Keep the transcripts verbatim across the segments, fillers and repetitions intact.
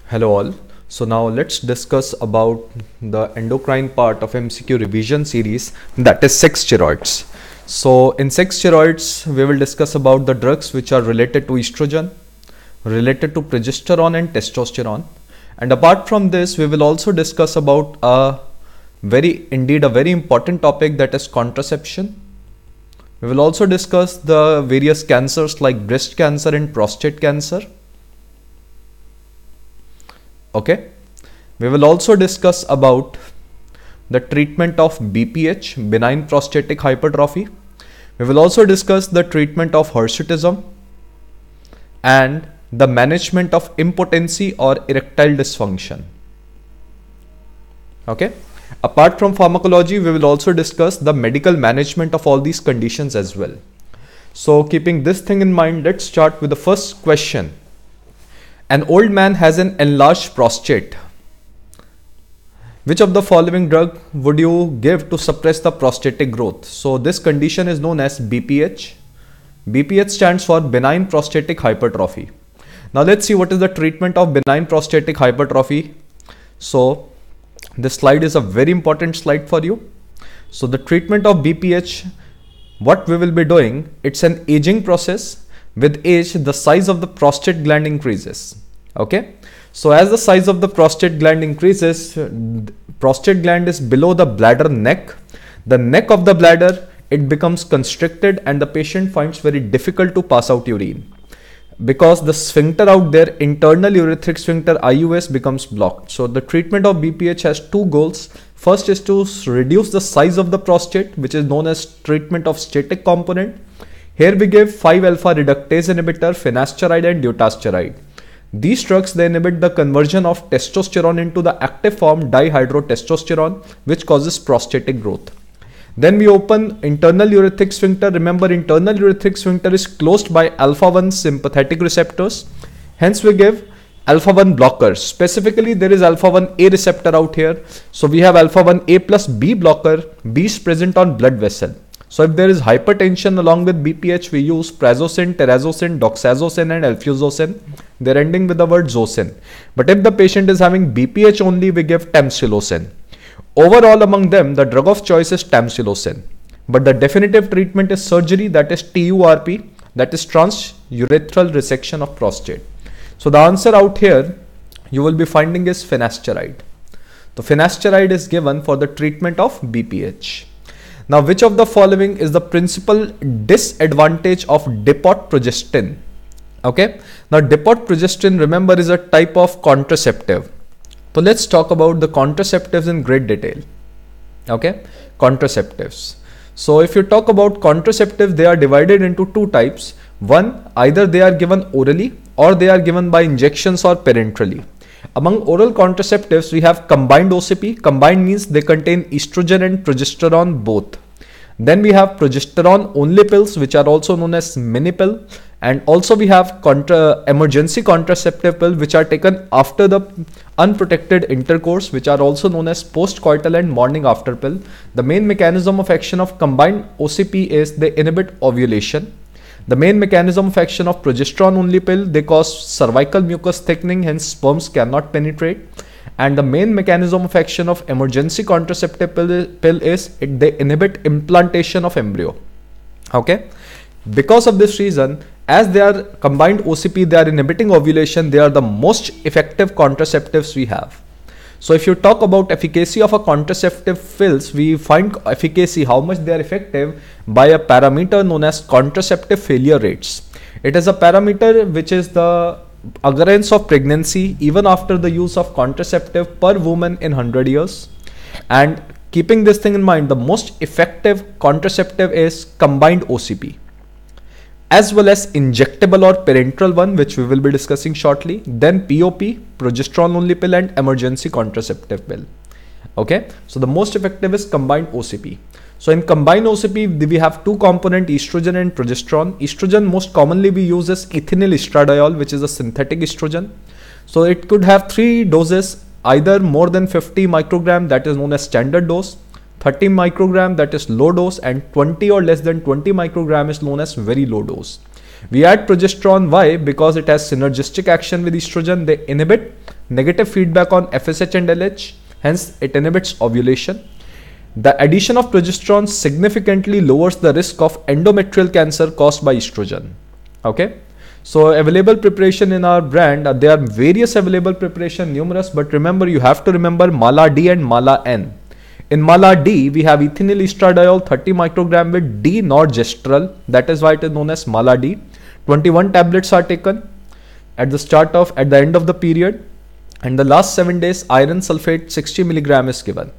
Hello all. So now let's discuss about the endocrine part of M C Q revision series, that is sex steroids. So in sex steroids we will discuss about the drugs which are related to estrogen, related to progesterone and testosterone, and apart from this we will also discuss about a very indeed a very important topic, that is contraception. We will also discuss the various cancers like breast cancer and prostate cancer. Okay, we will also discuss about the treatment of B P H, benign prostatic hypertrophy. We will also discuss the treatment of hirsutism and the management of impotency or erectile dysfunction. Okay, apart from pharmacology, we will also discuss the medical management of all these conditions as well. So keeping this thing in mind, let's start with the first question. An old man has an enlarged prostate. Which of the following drug would you give to suppress the prostatic growth? So this condition is known as B P H. B P H stands for benign prostatic hypertrophy. Now let's see what is the treatment of benign prostatic hypertrophy. So this slide is a very important slide for you. So the treatment of B P H, what we will be doing, it's an aging process. With age, the size of the prostate gland increases. Okay, so as the size of the prostate gland increases, prostate gland is below the bladder neck. The neck of the bladder, it becomes constricted and the patient finds very difficult to pass out urine because the sphincter out there, internal urethric sphincter I U S, becomes blocked. So the treatment of B P H has two goals. First is to reduce the size of the prostate, which is known as treatment of static component. Here we give five alpha reductase inhibitor, finasteride and dutasteride. These drugs, they inhibit the conversion of testosterone into the active form dihydrotestosterone, which causes prostatic growth. Then we open internal urethric sphincter. Remember, internal urethric sphincter is closed by alpha one sympathetic receptors. Hence we give alpha one blockers. Specifically, there is alpha one A receptor out here. So we have alpha one A plus B blocker. B is present on blood vessel. So if there is hypertension along with B P H, we use prazosin, terazosin, doxazosin and alfuzosin. They're ending with the word zosin. But if the patient is having B P H only, we give tamsulosin. Overall among them, the drug of choice is tamsulosin. But the definitive treatment is surgery, that is T U R P, that is transurethral resection of prostate. So the answer out here you will be finding is finasteride. The finasteride is given for the treatment of B P H. Now, which of the following is the principal disadvantage of dipot-progestin? Okay. Now, dipot-progestin, remember, is a type of contraceptive. So let's talk about the contraceptives in great detail. Okay. Contraceptives. So if you talk about contraceptives, they are divided into two types. One, either they are given orally or they are given by injections or parenterally. Among oral contraceptives, we have combined O C P. Combined means they contain estrogen and progesterone both. Then we have progesterone only pills, which are also known as mini pill. And also we have contra emergency contraceptive pill, which are taken after the unprotected intercourse, which are also known as post-coital and morning after pill. The main mechanism of action of combined O C P is they inhibit ovulation. The main mechanism of action of progesterone only pill, they cause cervical mucus thickening, hence sperms cannot penetrate. And the main mechanism of action of emergency contraceptive pill, pill is it, they inhibit implantation of embryo. Okay. Because of this reason, as they are combined O C P, they are inhibiting ovulation, they are the most effective contraceptives we have. So if you talk about efficacy of a contraceptive pills, we find efficacy, how much they are effective, by a parameter known as contraceptive failure rates. It is a parameter which is the occurrence of pregnancy even after the use of contraceptive per woman in one hundred years. And keeping this thing in mind, the most effective contraceptive is combined O C P, as well as injectable or parenteral one, which we will be discussing shortly. Then P O P, progesterone only pill, and emergency contraceptive pill. Okay, so the most effective is combined O C P. So in combined O C P, we have two component, estrogen and progesterone. Estrogen most commonly we use as ethinyl estradiol, which is a synthetic estrogen. So it could have three doses, either more than fifty microgram, that is known as standard dose, thirty microgram, that is low dose, and twenty or less than twenty microgram is known as very low dose. We add progesterone. Why? Because it has synergistic action with estrogen. They inhibit negative feedback on F S H and L H, hence it inhibits ovulation. The addition of progesterone significantly lowers the risk of endometrial cancer caused by estrogen. Okay, so available preparation in our brand, uh, there are various available preparation, numerous, but remember, you have to remember Mala D and Mala N. In Mala D, we have ethinyl estradiol thirty microgram with D-norgestrel. That is why it is known as Mala D. twenty-one tablets are taken at the start of, at the end of the period, and the last seven days iron sulfate sixty milligram is given.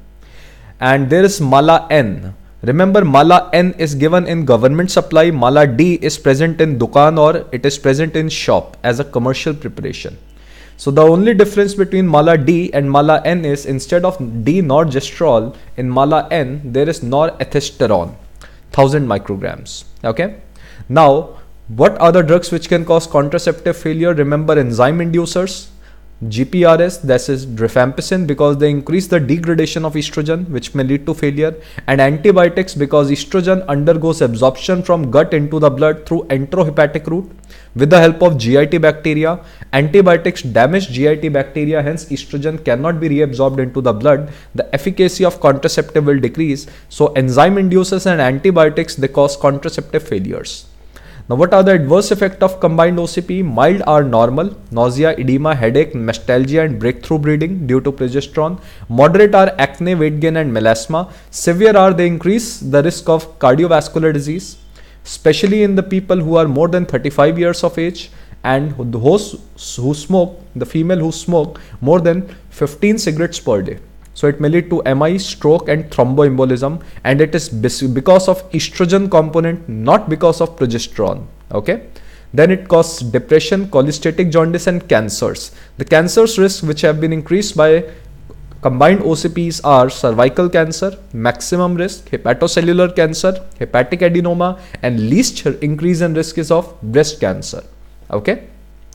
And there is Mala N. Remember, Mala N is given in government supply. Mala D is present in Dukan or it is present in shop as a commercial preparation. So the only difference between Mala D and Mala N is, instead of D-norgestrel, in Mala N there is norethestérone, one thousand micrograms. Okay. Now, what are the drugs which can cause contraceptive failure? Remember, enzyme inducers, G P R S, that is rifampicin, because they increase the degradation of estrogen, which may lead to failure, and antibiotics, because estrogen undergoes absorption from gut into the blood through enterohepatic route with the help of G I T bacteria. Antibiotics damage G I T bacteria, hence estrogen cannot be reabsorbed into the blood. The efficacy of contraceptive will decrease. So enzyme inducers and antibiotics, they cause contraceptive failures. Now, what are the adverse effects of combined O C P? Mild are normal: nausea, edema, headache, mastalgia, and breakthrough bleeding due to progesterone. Moderate are acne, weight gain, and melasma. Severe are they increase the risk of cardiovascular disease, especially in the people who are more than thirty-five years of age, and those who smoke, the female who smoke more than fifteen cigarettes per day. So it may lead to M I, stroke, and thromboembolism, and it is because of estrogen component, not because of progesterone. Okay. Then it causes depression, cholestatic jaundice, and cancers. The cancers risk which have been increased by combined O C Ps are cervical cancer, maximum risk, hepatocellular cancer, hepatic adenoma, and least increase in risk is of breast cancer. Okay.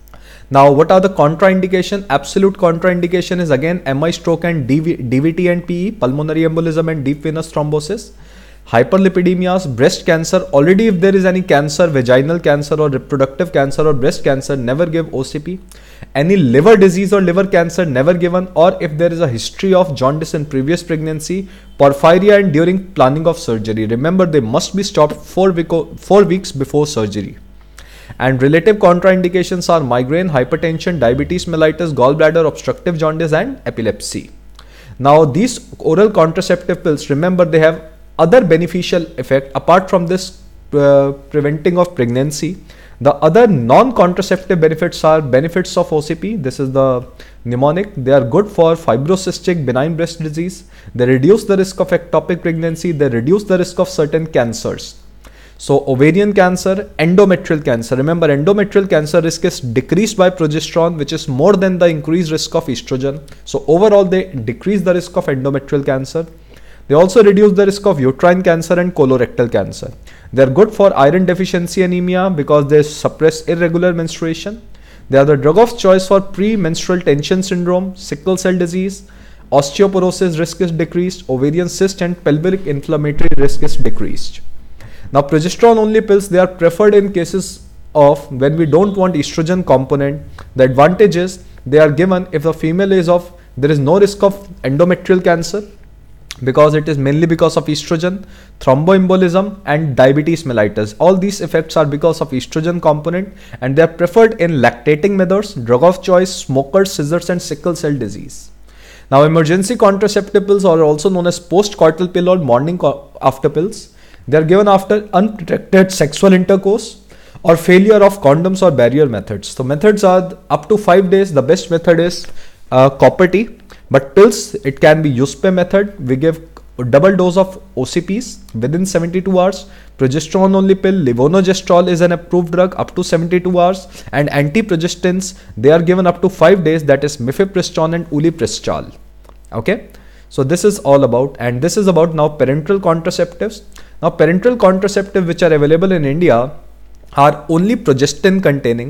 Now, what are the contraindication? Absolute contraindication is again M I, stroke, and D V T and P E, pulmonary embolism and deep venous thrombosis. Hyperlipidemias, breast cancer. Already if there is any cancer, vaginal cancer or reproductive cancer or breast cancer, never give O C P. Any liver disease or liver cancer, never given. Or if there is a history of jaundice in previous pregnancy, porphyria, and during planning of surgery. Remember, they must be stopped four, week four weeks before surgery. And relative contraindications are migraine, hypertension, diabetes mellitus, gallbladder, obstructive jaundice, and epilepsy. Now, these oral contraceptive pills, remember, they have other beneficial effect apart from this uh, preventing of pregnancy. The other non-contraceptive benefits are benefits of O C P. This is the mnemonic. They are good for fibrocystic benign breast disease. They reduce the risk of ectopic pregnancy. They reduce the risk of certain cancers. So ovarian cancer, endometrial cancer. Remember, endometrial cancer risk is decreased by progesterone, which is more than the increased risk of estrogen. So overall, they decrease the risk of endometrial cancer. They also reduce the risk of uterine cancer and colorectal cancer. They are good for iron deficiency anemia because they suppress irregular menstruation. They are the drug of choice for premenstrual tension syndrome, sickle cell disease, osteoporosis risk is decreased, ovarian cyst and pelvic inflammatory risk is decreased. Now, progesterone only pills, they are preferred in cases of when we don't want estrogen component. The advantage is they are given if the female is of, there is no risk of endometrial cancer because it is mainly because of estrogen, thromboembolism, and diabetes mellitus. All these effects are because of estrogen component, and they are preferred in lactating mothers, drug of choice, smokers, scissors, and sickle cell disease. Now, emergency contraceptive pills are also known as post-coital pill or morning after pills. They are given after unprotected sexual intercourse or failure of condoms or barrier methods. So methods are up to five days. The best method is uh, copper T. But pills, it can be U S P E method. We give double dose of O C Ps within seventy-two hours. Progesterone only pill, levonorgestrel is an approved drug up to seventy-two hours. And antiprogestins, they are given up to five days. That is mifepristone and ulipristal. Okay. So this is all about, and this is about now parenteral contraceptives. Now, parenteral contraceptives which are available in India are only progestin containing,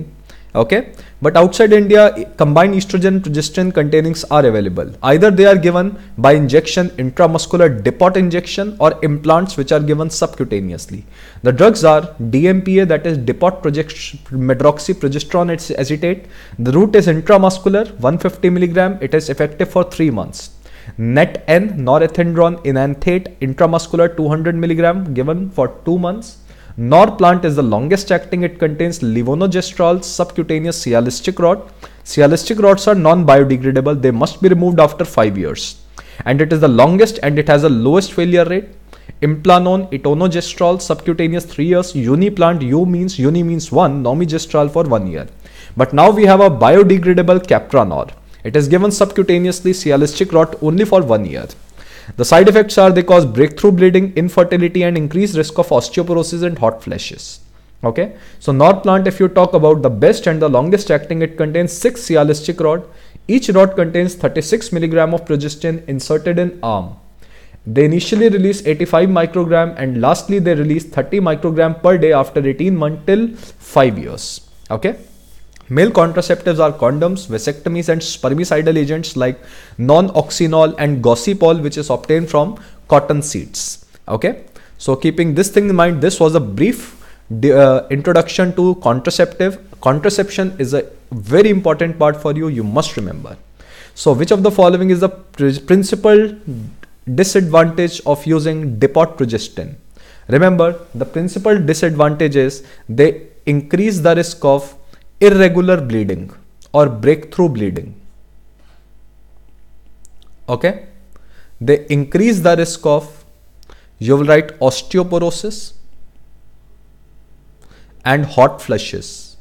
Okay, but outside India, combined estrogen and progesterone containings are available. Either they are given by injection, intramuscular depot injection, or implants which are given subcutaneously. The drugs are D M P A, that is depot medroxyprogesterone acetate. The route is intramuscular, one hundred fifty milligram. It is effective for three months. Net N, norethindrone enanthate, intramuscular two hundred milligram, given for two months. Norplant is the longest acting. It contains levonorgestrel, subcutaneous Cialis rod. Cialis rods are non-biodegradable. They must be removed after five years. And it is the longest and it has the lowest failure rate. Implanon, etonogestrel, subcutaneous three years. Uniplant, U means, uni means one, nomigestrel for one year. But now we have a biodegradable Capranor. It is given subcutaneously, Cialis rod, only for one year. The side effects are they cause breakthrough bleeding, infertility, and increased risk of osteoporosis and hot flashes. Okay, so Norplant, if you talk about the best and the longest acting, it contains six Cialis rod. Each rod contains thirty-six milligram of progestin inserted in arm. They initially release eighty-five microgram and lastly they release thirty microgram per day after eighteen months till five years. Okay. Male contraceptives are condoms, vasectomies, and spermicidal agents like non-oxynol and gossypol, which is obtained from cotton seeds. Okay, so keeping this thing in mind, this was a brief uh, introduction to contraceptive. Contraception is a very important part for you. You must remember. So, which of the following is the principal disadvantage of using depot progestin? Remember, the principal disadvantage is they increase the risk of irregular bleeding or breakthrough bleeding. Okay, they increase the risk of, you will write, osteoporosis and hot flushes,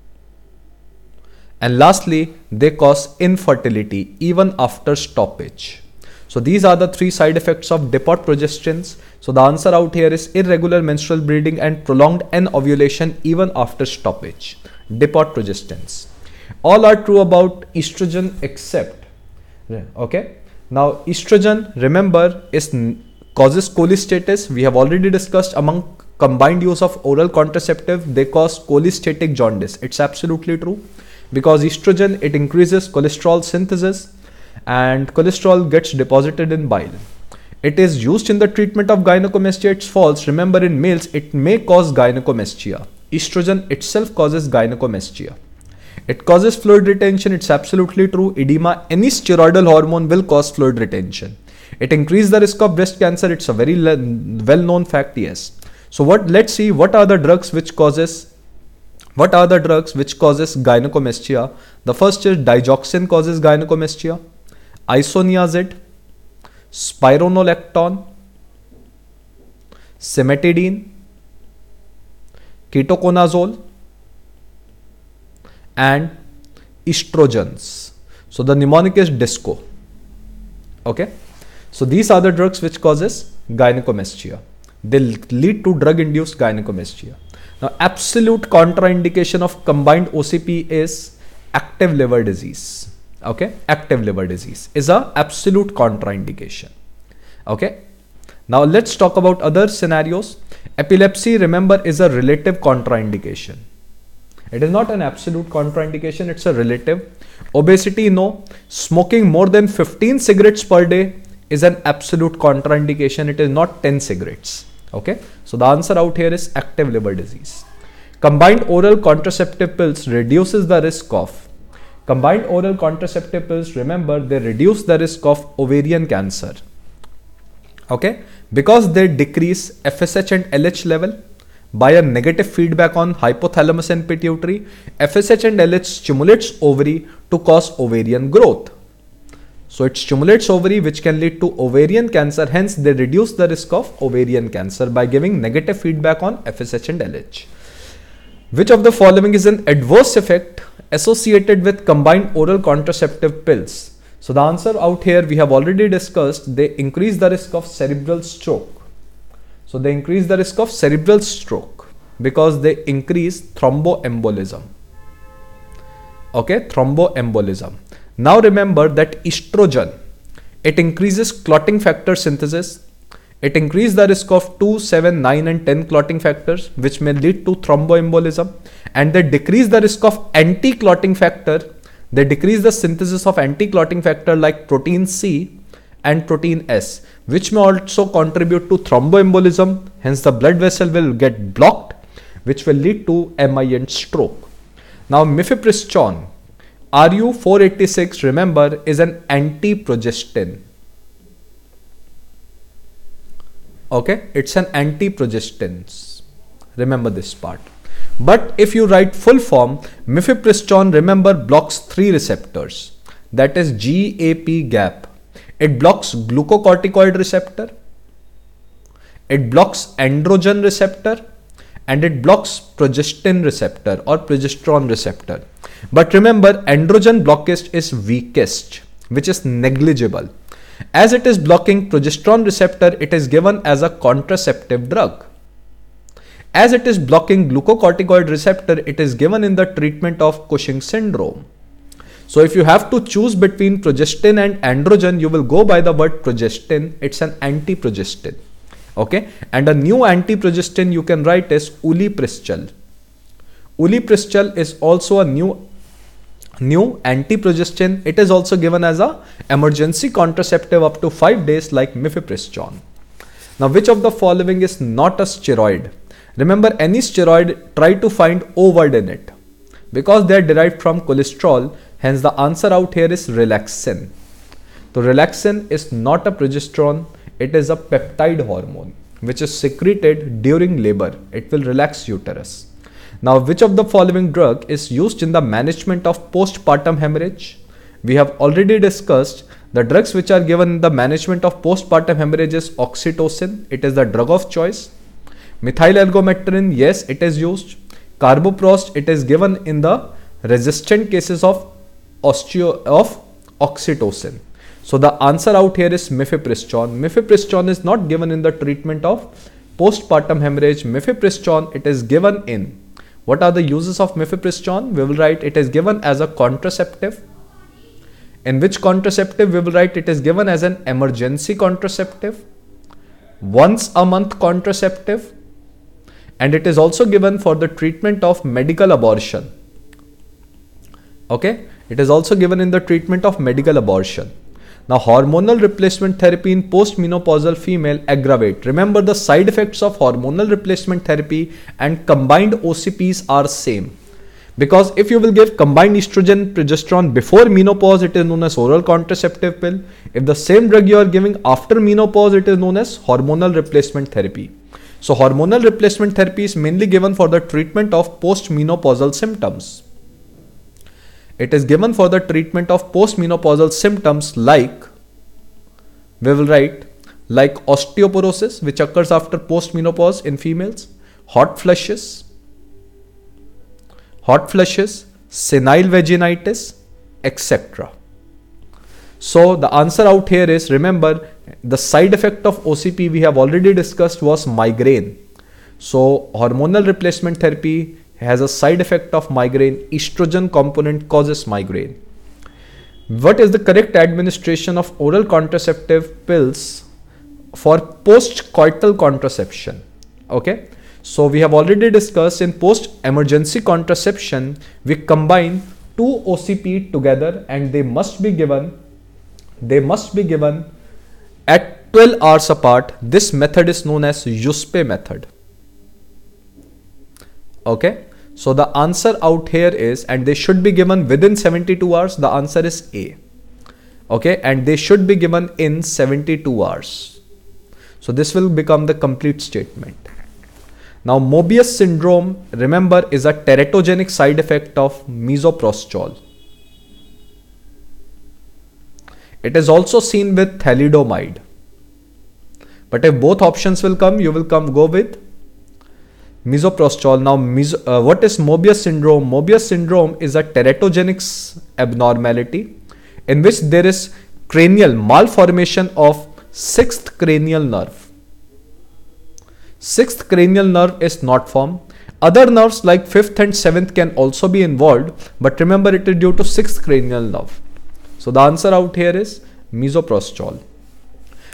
and lastly they cause infertility even after stoppage. So these are the three side effects of depot progestins. So the answer out here is irregular menstrual bleeding and prolonged anovulation even after stoppage. Depot progestins. All are true about estrogen except, okay, now estrogen, remember, is causes cholestasis. We have already discussed among combined use of oral contraceptive, they cause cholestatic jaundice. It's absolutely true because estrogen, it increases cholesterol synthesis and cholesterol gets deposited in bile. It is used in the treatment of gynecomastia. It's false. Remember, in males it may cause gynecomastia. Estrogen itself causes gynecomastia. It causes fluid retention. It's absolutely true. Edema, any steroidal hormone will cause fluid retention. It increases the risk of breast cancer. It's a very well-known fact, yes. So what? Let's see what are the drugs which causes what are the drugs which causes gynecomastia. The first is digoxin causes gynecomastia, isoniazid, spironolactone, cimetidine, ketoconazole, and estrogens. So the mnemonic is DISCO. Okay, so these are the drugs which causes gynecomastia. They lead to drug induced gynecomastia. Now absolute contraindication of combined O C P is active liver disease. Okay, active liver disease is a absolute contraindication. Okay, now let's talk about other scenarios. Epilepsy, remember, is a relative contraindication. It is not an absolute contraindication, it's a relative. Obesity, no. Smoking more than fifteen cigarettes per day is an absolute contraindication. It is not ten cigarettes. Okay, so the answer out here is active liver disease. Combined oral contraceptive pills reduces the risk of Combined oral contraceptive pills, remember, they reduce the risk of ovarian cancer. Okay, because they decrease F S H and L H level by a negative feedback on hypothalamus and pituitary. F S H and L H stimulates ovary to cause ovarian growth. So it stimulates ovary, which can lead to ovarian cancer. Hence, they reduce the risk of ovarian cancer by giving negative feedback on F S H and L H. Which of the following is an adverse effect associated with combined oral contraceptive pills? So the answer out here we have already discussed. They increase the risk of cerebral stroke. So they increase the risk of cerebral stroke because they increase thromboembolism. Okay, thromboembolism. Now remember that estrogen, it increases clotting factor synthesis. It increases the risk of two, seven, nine and ten clotting factors, which may lead to thromboembolism, and they decrease the risk of anti-clotting factor. They decrease the synthesis of anti-clotting factor like protein C and protein S, which may also contribute to thromboembolism. Hence, the blood vessel will get blocked, which will lead to M I and stroke. Now, mifepristone, R U four eighty-six, remember, is an anti-progestin. Okay, it's an anti-progestin. Remember this part. But if you write full form, mifepristone, remember, blocks three receptors. That is G A P gap. It blocks glucocorticoid receptor. It blocks androgen receptor. And it blocks progestin receptor or progesterone receptor. But remember, androgen blockage is weakest, which is negligible. As it is blocking progesterone receptor, it is given as a contraceptive drug. As it is blocking glucocorticoid receptor, it is given in the treatment of Cushing syndrome. So if you have to choose between progestin and androgen, you will go by the word progestin. It's an anti-progestin. Okay, and a new anti-progestin you can write is ulipristal. Ulipristal is also a new new anti-progestin. It is also given as a emergency contraceptive up to five days like mifepristone. Now, which of the following is not a steroid? Remember, any steroid, try to find O word in it because they are derived from cholesterol. Hence, the answer out here is relaxin. So, relaxin is not a progesterone. It is a peptide hormone which is secreted during labor. It will relax uterus. Now, which of the following drug is used in the management of postpartum hemorrhage? We have already discussed the drugs which are given in the management of postpartum hemorrhage is oxytocin. It is the drug of choice. Methylalgomectin, yes, it is used. Carboprost, it is given in the resistant cases of osteo of oxytocin. So the answer out here is mifepristone. Mifepristone is not given in the treatment of postpartum hemorrhage. Mifepristone, it is given in. What are the uses of mifepristone? We will write it is given as a contraceptive. In which contraceptive? We will write it is given as an emergency contraceptive, once a month contraceptive, and it is also given for the treatment of medical abortion. Okay, it is also given in the treatment of medical abortion. Now, hormonal replacement therapy in postmenopausal female aggravate. Remember, the side effects of hormonal replacement therapy and combined O C Ps are same. Because if you will give combined estrogen progesterone before menopause, it is known as oral contraceptive pill. If the same drug you are giving after menopause, it is known as hormonal replacement therapy. So, hormonal replacement therapy is mainly given for the treatment of postmenopausal symptoms. It is given for the treatment of postmenopausal symptoms like, we will write, like osteoporosis, which occurs after postmenopause in females, hot flushes, hot flushes, senile vaginitis, et cetera. So the answer out here is, remember, the side effect of O C P we have already discussed was migraine. So hormonal replacement therapy has a side effect of migraine. Estrogen component causes migraine. What is the correct administration of oral contraceptive pills for post-coital contraception? Okay, so we have already discussed in post-emergency contraception, we combine two O C P together and they must be given, they must be given at twelve hours apart. This method is known as Yuspe method. Okay. So the answer out here is, and they should be given within seventy-two hours. The answer is A. Okay, and they should be given in seventy-two hours. So this will become the complete statement. Now, Mobius syndrome, remember, is a teratogenic side effect of misoprostol. It is also seen with thalidomide. But if both options will come, you will come go with misoprostol. Now, mis uh, what is Mobius syndrome? Mobius syndrome is a teratogenic abnormality in which there is cranial malformation of sixth cranial nerve. Sixth cranial nerve is not formed. Other nerves like fifth and seventh can also be involved, but remember it is due to sixth cranial nerve. So the answer out here is misoprostol.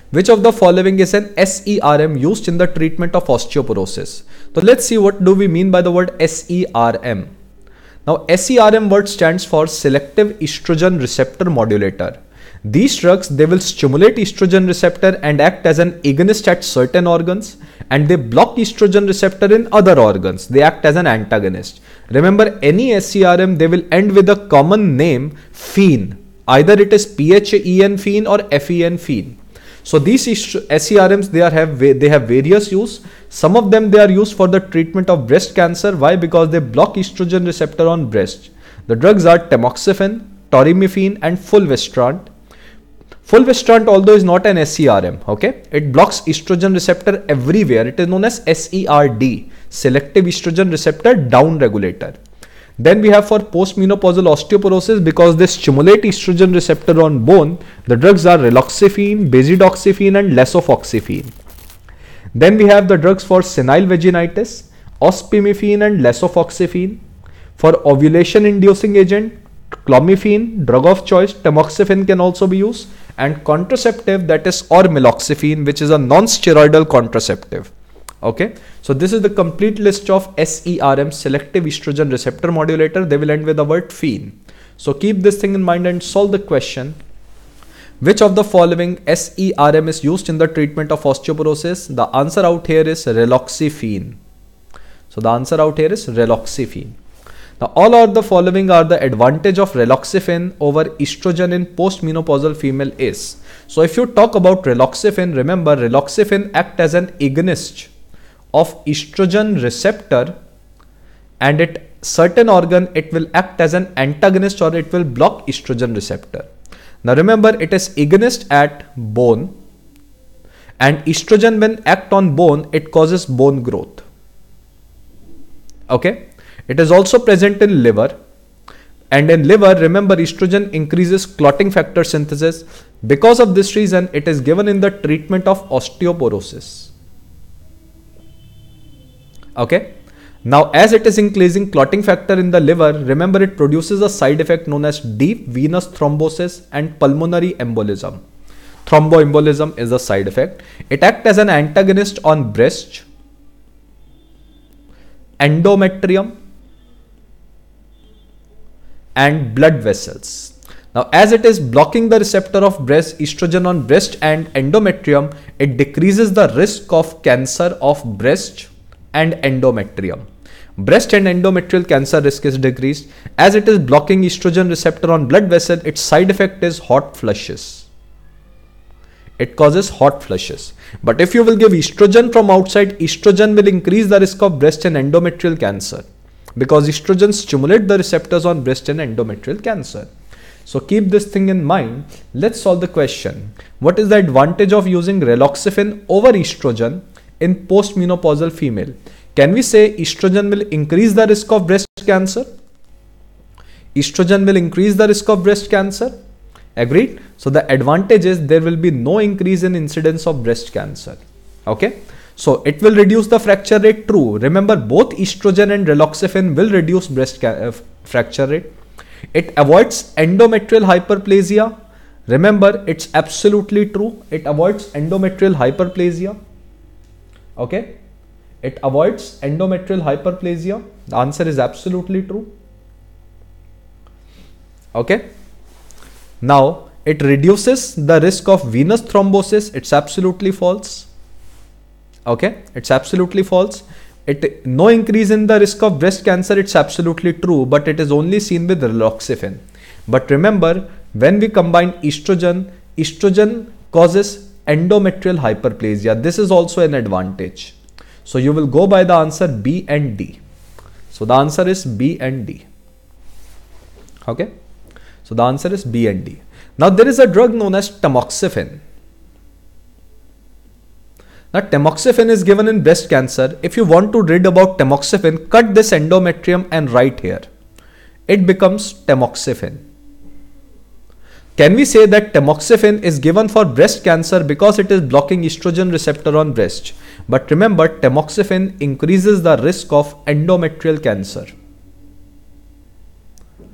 Which of the following is an S E R M used in the treatment of osteoporosis? So let's see what do we mean by the word S E R M. Now S E R M word stands for selective estrogen receptor modulator. These drugs, they will stimulate estrogen receptor and act as an agonist at certain organs, and they block estrogen receptor in other organs. They act as an antagonist. Remember, any S E R M, they will end with a common name, phen. Either it is P H E N phen or F E N phen. So these S E R Ms, they are have they have various use. Some of them, they are used for the treatment of breast cancer. Why? Because they block estrogen receptor on breast. The drugs are tamoxifen, torimifene, and fulvestrant. Fulvestrant, although is not an S E R M, okay, it blocks estrogen receptor everywhere. It is known as S E R D, selective estrogen receptor down regulator. Then we have for postmenopausal osteoporosis, because they stimulate estrogen receptor on bone, the drugs are raloxifene, bazidoxifene, and lasofoxifene. Then we have the drugs for senile vaginitis, ospemifene and lasofoxifene. For ovulation inducing agent, clomiphene, drug of choice, tamoxifen can also be used, and contraceptive, that is ormeloxifene, which is a non-steroidal contraceptive. Okay, so this is the complete list of S E R M, selective estrogen receptor modulator. They will end with the word phen. So keep this thing in mind and solve the question. Which of the following S E R M is used in the treatment of osteoporosis? The answer out here is raloxifene. So the answer out here is raloxifene. Now all of the following are the advantage of raloxifene over estrogen in postmenopausal female is. So if you talk about raloxifene, remember raloxifene act as an agonist of estrogen receptor, and at certain organ it will act as an antagonist, or it will block estrogen receptor. Now remember, it is agonist at bone, and estrogen when act on bone, it causes bone growth. Okay, it is also present in liver, and in liver, remember, estrogen increases clotting factor synthesis. Because of this reason, it is given in the treatment of osteoporosis. Okay, now as it is increasing clotting factor in the liver, remember, it produces a side effect known as deep venous thrombosis and pulmonary embolism. Thromboembolism is a side effect. It acts as an antagonist on breast, endometrium, and blood vessels. Now as it is blocking the receptor of breast estrogen on breast and endometrium, it decreases the risk of cancer of breast and endometrium. Breast and endometrial cancer risk is decreased. As it is blocking estrogen receptor on blood vessel, its side effect is hot flushes. It causes hot flushes. But if you will give estrogen from outside, estrogen will increase the risk of breast and endometrial cancer, because estrogen stimulate the receptors on breast and endometrial cancer. So keep this thing in mind. Let's solve the question. What is the advantage of using raloxifene over estrogen in postmenopausal female? Can we say estrogen will increase the risk of breast cancer? Estrogen will increase the risk of breast cancer. Agreed? So the advantage is there will be no increase in incidence of breast cancer. Okay. So it will reduce the fracture rate. True. Remember, both estrogen and raloxifene will reduce breast uh, fracture rate. It avoids endometrial hyperplasia. Remember, it's absolutely true. It avoids endometrial hyperplasia. Okay, it avoids endometrial hyperplasia. The answer is absolutely true. Okay, now it reduces the risk of venous thrombosis. It's absolutely false. Okay, it's absolutely false. It no increase in the risk of breast cancer. It's absolutely true, but it is only seen with raloxifene. But remember, when we combine estrogen, estrogen causes endometrial hyperplasia. This is also an advantage. So you will go by the answer B and D. So the answer is B and D. Okay. So the answer is B and D. Now there is a drug known as tamoxifen. Now tamoxifen is given in breast cancer. If you want to read about tamoxifen, cut this endometrium and write here. It becomes tamoxifen. Can we say that tamoxifen is given for breast cancer because it is blocking estrogen receptor on breast? But remember, tamoxifen increases the risk of endometrial cancer.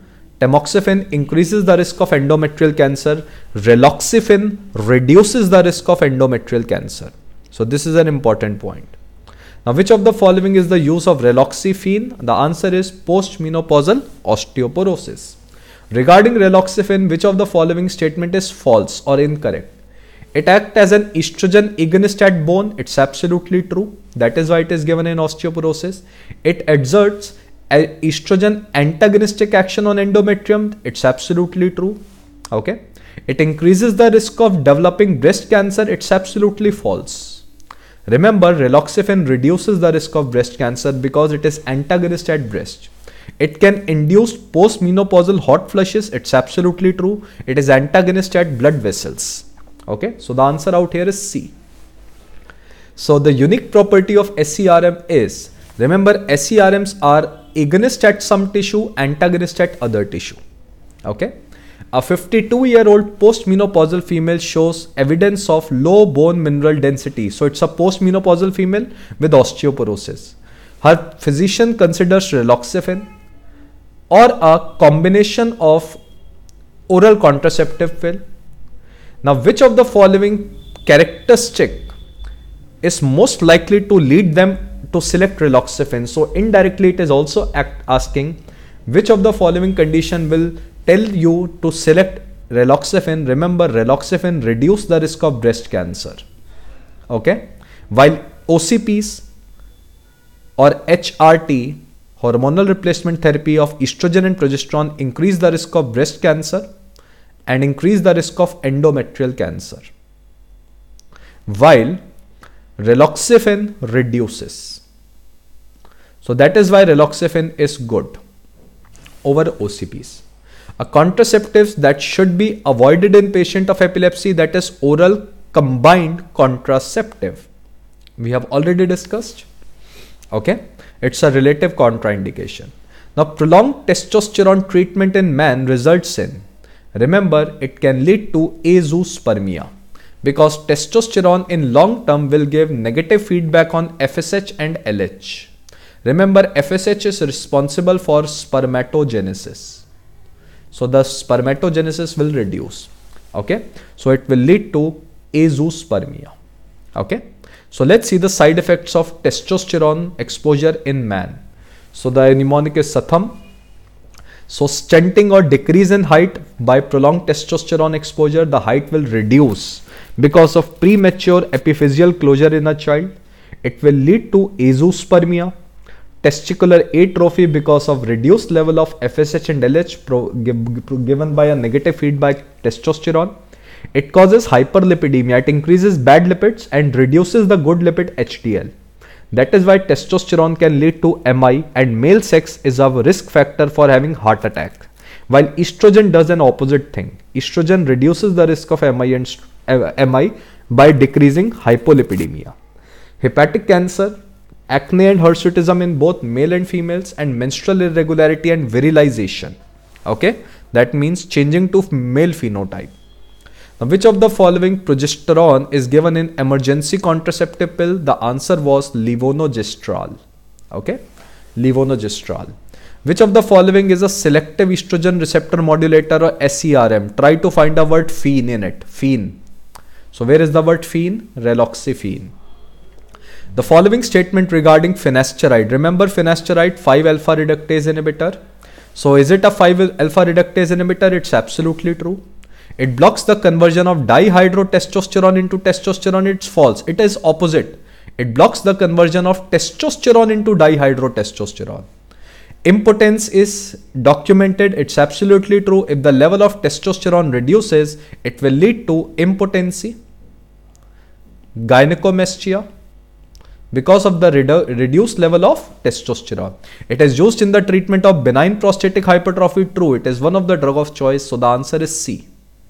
Tamoxifen increases the risk of endometrial cancer. Raloxifene reduces the risk of endometrial cancer. So this is an important point. Now, which of the following is the use of raloxifene? The answer is postmenopausal osteoporosis. Regarding raloxifene, which of the following statement is false or incorrect? It acts as an estrogen agonist at bone. It's absolutely true. That is why it is given in osteoporosis. It exerts an estrogen antagonistic action on endometrium. It's absolutely true. Okay. It increases the risk of developing breast cancer. It's absolutely false. Remember, raloxifene reduces the risk of breast cancer because it is antagonist at breast. It can induce postmenopausal hot flushes. It's absolutely true. It is antagonist at blood vessels. Okay, so the answer out here is C. So the unique property of S E R M is, remember, S E R Ms are agonist at some tissue, antagonist at other tissue. Okay, a fifty-two year old postmenopausal female shows evidence of low bone mineral density. So it's a postmenopausal female with osteoporosis. Her physician considers raloxifene or a combination of oral contraceptive pill. Now, which of the following characteristic is most likely to lead them to select raloxifene? So indirectly it is also act asking which of the following condition will tell you to select raloxifene. Remember, raloxifene reduce the risk of breast cancer. Okay, while O C Ps or H R T, hormonal replacement therapy of estrogen and progesterone, increase the risk of breast cancer and increase the risk of endometrial cancer, while raloxifene reduces. So that is why raloxifene is good over O C Ps. A contraceptives that should be avoided in patient of epilepsy, that is oral combined contraceptive. We have already discussed. Okay, it's a relative contraindication. Now, prolonged testosterone treatment in man results in, remember, it can lead to azoospermia because testosterone in long term will give negative feedback on F S H and L H. Remember, F S H is responsible for spermatogenesis. So the spermatogenesis will reduce. Okay, so it will lead to azoospermia. Okay, so let's see the side effects of testosterone exposure in man. So the mnemonic is Satham. So stunting or decrease in height by prolonged testosterone exposure, the height will reduce because of premature epiphyseal closure in a child. It will lead to azoospermia. Testicular atrophy because of reduced level of F S H and L H pro, give, given by a negative feedback testosterone. It causes hyperlipidemia. It increases bad lipids and reduces the good lipid H D L. That is why testosterone can lead to M I, and male sex is a risk factor for having heart attack. While estrogen does an opposite thing. Estrogen reduces the risk of M I and uh, M I by decreasing hypolipidemia. Hepatic cancer, acne and hirsutism in both male and females, and menstrual irregularity and virilization. Okay, that means changing to male phenotype. Now, which of the following progesterone is given in emergency contraceptive pill? The answer was levonorgestrel. Okay, levonorgestrel. Which of the following is a selective estrogen receptor modulator or S E R M? Try to find a word phene in it. Phene. So where is the word phene? Raloxifene. The following statement regarding finasteride. Remember finasteride, five alpha reductase inhibitor. So is it a five alpha reductase inhibitor? It's absolutely true. It blocks the conversion of dihydrotestosterone into testosterone. It's false. It is opposite. It blocks the conversion of testosterone into dihydrotestosterone. Impotence is documented. It's absolutely true. If the level of testosterone reduces, it will lead to impotency, gynecomastia, because of the redu reduced level of testosterone. It is used in the treatment of benign prostatic hypertrophy. True, it is one of the drug of choice. So the answer is C.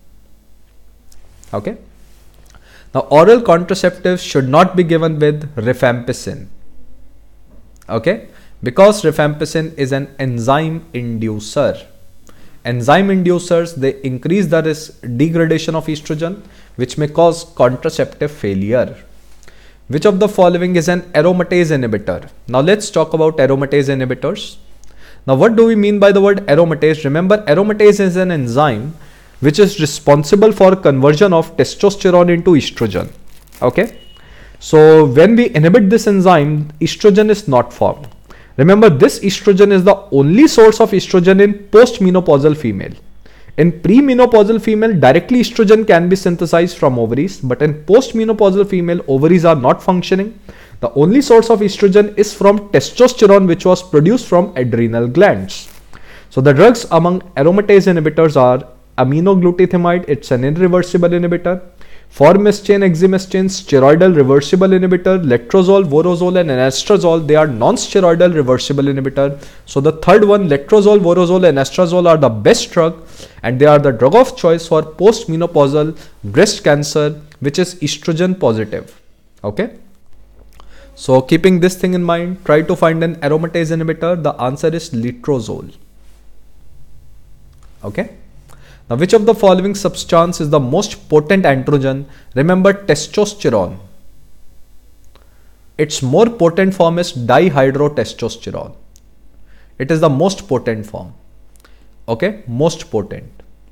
Okay. Now, oral contraceptives should not be given with rifampicin. Okay, because rifampicin is an enzyme inducer. Enzyme inducers, they increase the risk degradation of estrogen, which may cause contraceptive failure. Which of the following is an aromatase inhibitor? Now let's talk about aromatase inhibitors. Now, what do we mean by the word aromatase? Remember, aromatase is an enzyme which is responsible for conversion of testosterone into estrogen. Okay. So when we inhibit this enzyme, estrogen is not formed. Remember, this estrogen is the only source of estrogen in postmenopausal female. In premenopausal female, directly estrogen can be synthesized from ovaries, but in postmenopausal female, ovaries are not functioning. The only source of estrogen is from testosterone, which was produced from adrenal glands. So the drugs among aromatase inhibitors are aminoglutathione, it's an irreversible inhibitor. Formestane, exemestane, steroidal reversible inhibitor. Letrozole, vorozole and anastrozole, they are non-steroidal reversible inhibitor. So the third one, letrozole, vorozole and anastrozole are the best drug, and they are the drug of choice for postmenopausal breast cancer, which is estrogen positive. Okay. So keeping this thing in mind, try to find an aromatase inhibitor. The answer is letrozole. Okay. Now, which of the following substance is the most potent androgen? Remember, testosterone. Its more potent form is dihydrotestosterone. It is the most potent form. Okay, most potent.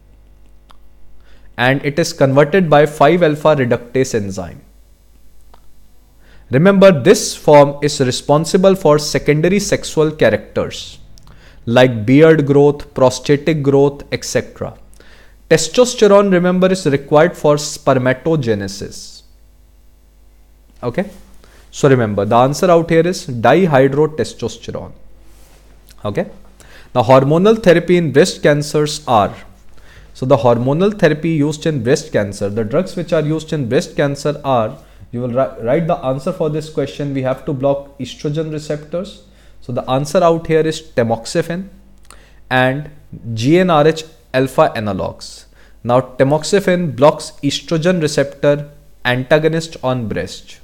And it is converted by five alpha reductase enzyme. Remember, this form is responsible for secondary sexual characters like beard growth, prostatic growth, et cetera. Testosterone, remember, is required for spermatogenesis. Okay. So remember, the answer out here is dihydrotestosterone. Okay. Now, hormonal therapy in breast cancers are. So the hormonal therapy used in breast cancer, the drugs which are used in breast cancer are, you will write the answer for this question. We have to block estrogen receptors. So the answer out here is tamoxifen and G n R H alpha analogs. Now, tamoxifen blocks estrogen receptor antagonist on breast,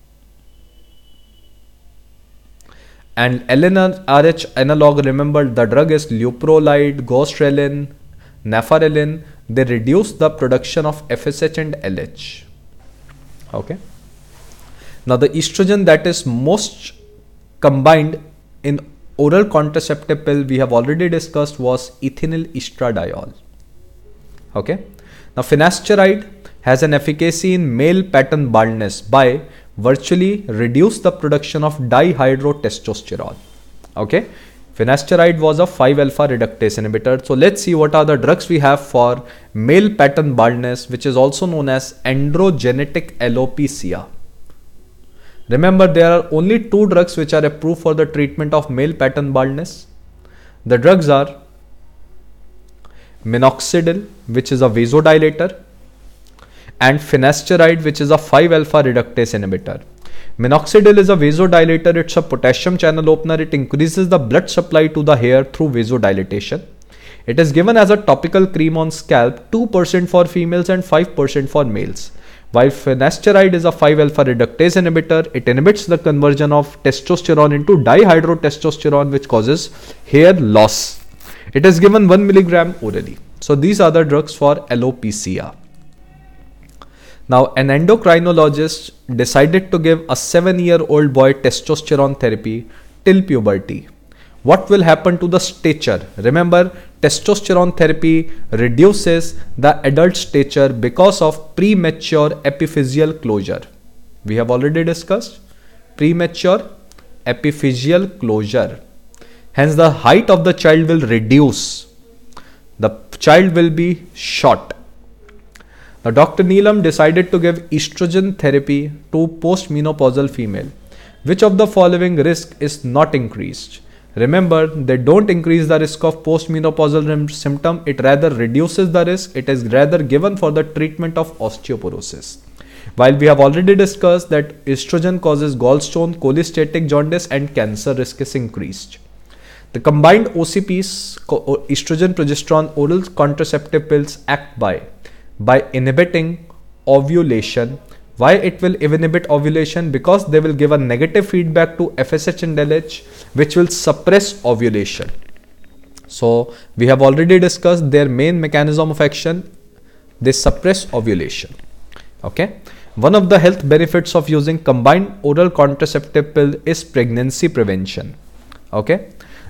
and L n R H analog, remember the drug is leuprolide, goserelin, nafarelin. They reduce the production of F S H and L H. Okay. Now, the estrogen that is most combined in oral contraceptive pill we have already discussed was ethinyl estradiol. Okay. Now, finasteride has an efficacy in male pattern baldness by virtually reduce the production of dihydrotestosterone. Okay. Finasteride was a five alpha reductase inhibitor. So let's see what are the drugs we have for male pattern baldness, which is also known as androgenetic alopecia. Remember, there are only two drugs which are approved for the treatment of male pattern baldness. The drugs are minoxidil, which is a vasodilator, and finasteride, which is a five alpha reductase inhibitor. Minoxidil is a vasodilator. It's a potassium channel opener. It increases the blood supply to the hair through vasodilatation. It is given as a topical cream on scalp, two percent for females and five percent for males. While finasteride is a five alpha reductase inhibitor, it inhibits the conversion of testosterone into dihydrotestosterone, which causes hair loss. It is given one milligram orally. So these are the drugs for alopecia. Now, an endocrinologist decided to give a seven-year-old boy testosterone therapy till puberty. What will happen to the stature? Remember, testosterone therapy reduces the adult stature because of premature epiphyseal closure. We have already discussed premature epiphyseal closure. Hence, the height of the child will reduce. The child will be short. Now, Doctor Neelam decided to give estrogen therapy to postmenopausal female. Which of the following risk is not increased? Remember, they don't increase the risk of postmenopausal symptom. It rather reduces the risk. It is rather given for the treatment of osteoporosis. While we have already discussed that estrogen causes gallstone, cholestatic jaundice and cancer risk is increased. The combined O C Ps, estrogen, progesterone, oral contraceptive pills act by by inhibiting ovulation. Why it will inhibit ovulation? Because they will give a negative feedback to F S H and L H, which will suppress ovulation. So we have already discussed their main mechanism of action. They suppress ovulation. Okay. One of the health benefits of using combined oral contraceptive pill is pregnancy prevention. Okay.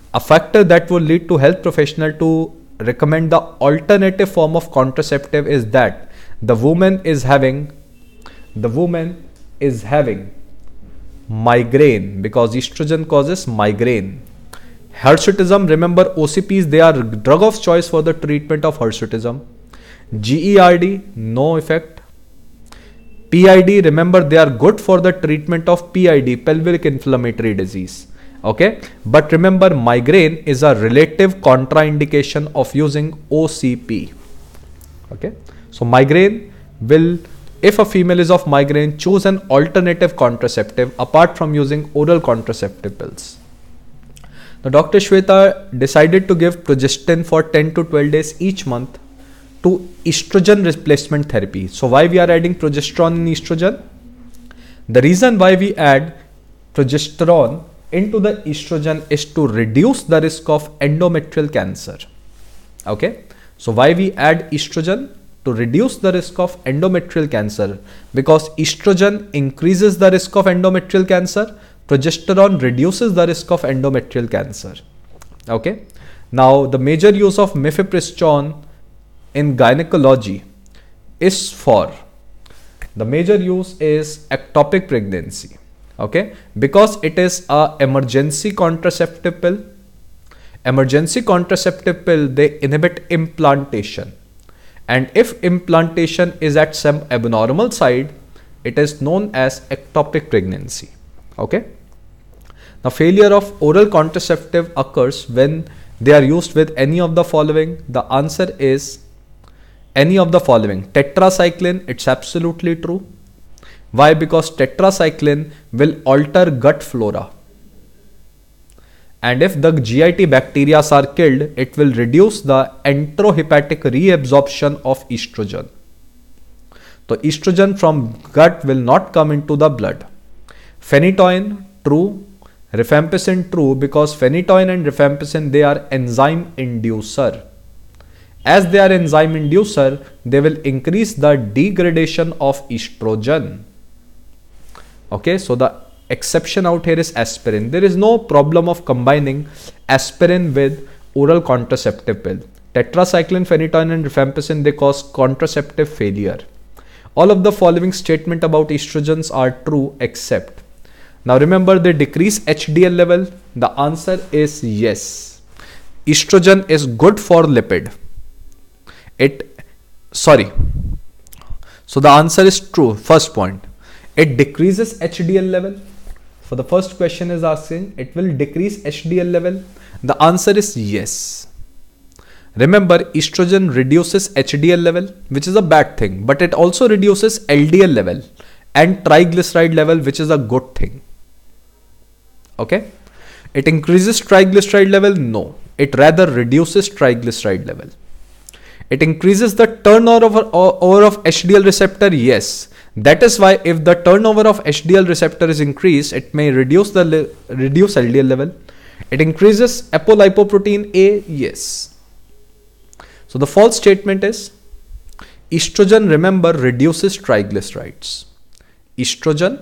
A factor that would lead to health professional to recommend the alternative form of contraceptive is that the woman is having the woman is having migraine, because estrogen causes migraine. Hirsutism, remember O C Ps, they are drug of choice for the treatment of hirsutism. G E R D, no effect. P I D, remember they are good for the treatment of P I D, pelvic inflammatory disease. Okay, but remember migraine is a relative contraindication of using O C P. Okay, so migraine will, if a female is of migraine, choose an alternative contraceptive apart from using oral contraceptive pills. Now Doctor Shweta decided to give progestin for ten to twelve days each month to estrogen replacement therapy. So why we are adding progesterone in estrogen? The reason why we add progesterone into the estrogen is to reduce the risk of endometrial cancer. Okay, so why we add estrogen? To reduce the risk of endometrial cancer, because estrogen increases the risk of endometrial cancer, progesterone reduces the risk of endometrial cancer. Okay, now the major use of mifepristone in gynecology is for, the major use is ectopic pregnancy. Okay, because it is a emergency contraceptive pill. Emergency contraceptive pill, they inhibit implantation, and if implantation is at some abnormal side, it is known as ectopic pregnancy. Okay, now failure of oral contraceptive occurs when they are used with any of the following. The answer is any of the following. Tetracycline, it's absolutely true. Why? Because tetracycline will alter gut flora, and if the G I T bacteria are killed, it will reduce the enterohepatic reabsorption of estrogen. So estrogen from gut will not come into the blood. Phenytoin, true. Rifampicin, true, because phenytoin and rifampicin, they are enzyme inducer. As they are enzyme inducer, they will increase the degradation of estrogen. Okay, so the exception out here is aspirin. There is no problem of combining aspirin with oral contraceptive pill. Tetracycline, phenytoin and rifampicin, they cause contraceptive failure. All of the following statement about estrogens are true except. Now remember, they decrease H D L level. The answer is yes. Estrogen is good for lipid. It, sorry. So the answer is true. First point. It decreases H D L level. For the first question is asking, it will decrease H D L level. The answer is yes. Remember, estrogen reduces H D L level, which is a bad thing, but it also reduces L D L level and triglyceride level, which is a good thing. Okay. It increases triglyceride level? No. It rather reduces triglyceride level. It increases the turnover over of H D L receptor? Yes. That is why if the turnover of H D L receptor is increased, it may reduce the reduce L D L level. It increases apolipoprotein A? Yes. So the false statement is estrogen, remember, reduces triglycerides. Estrogen,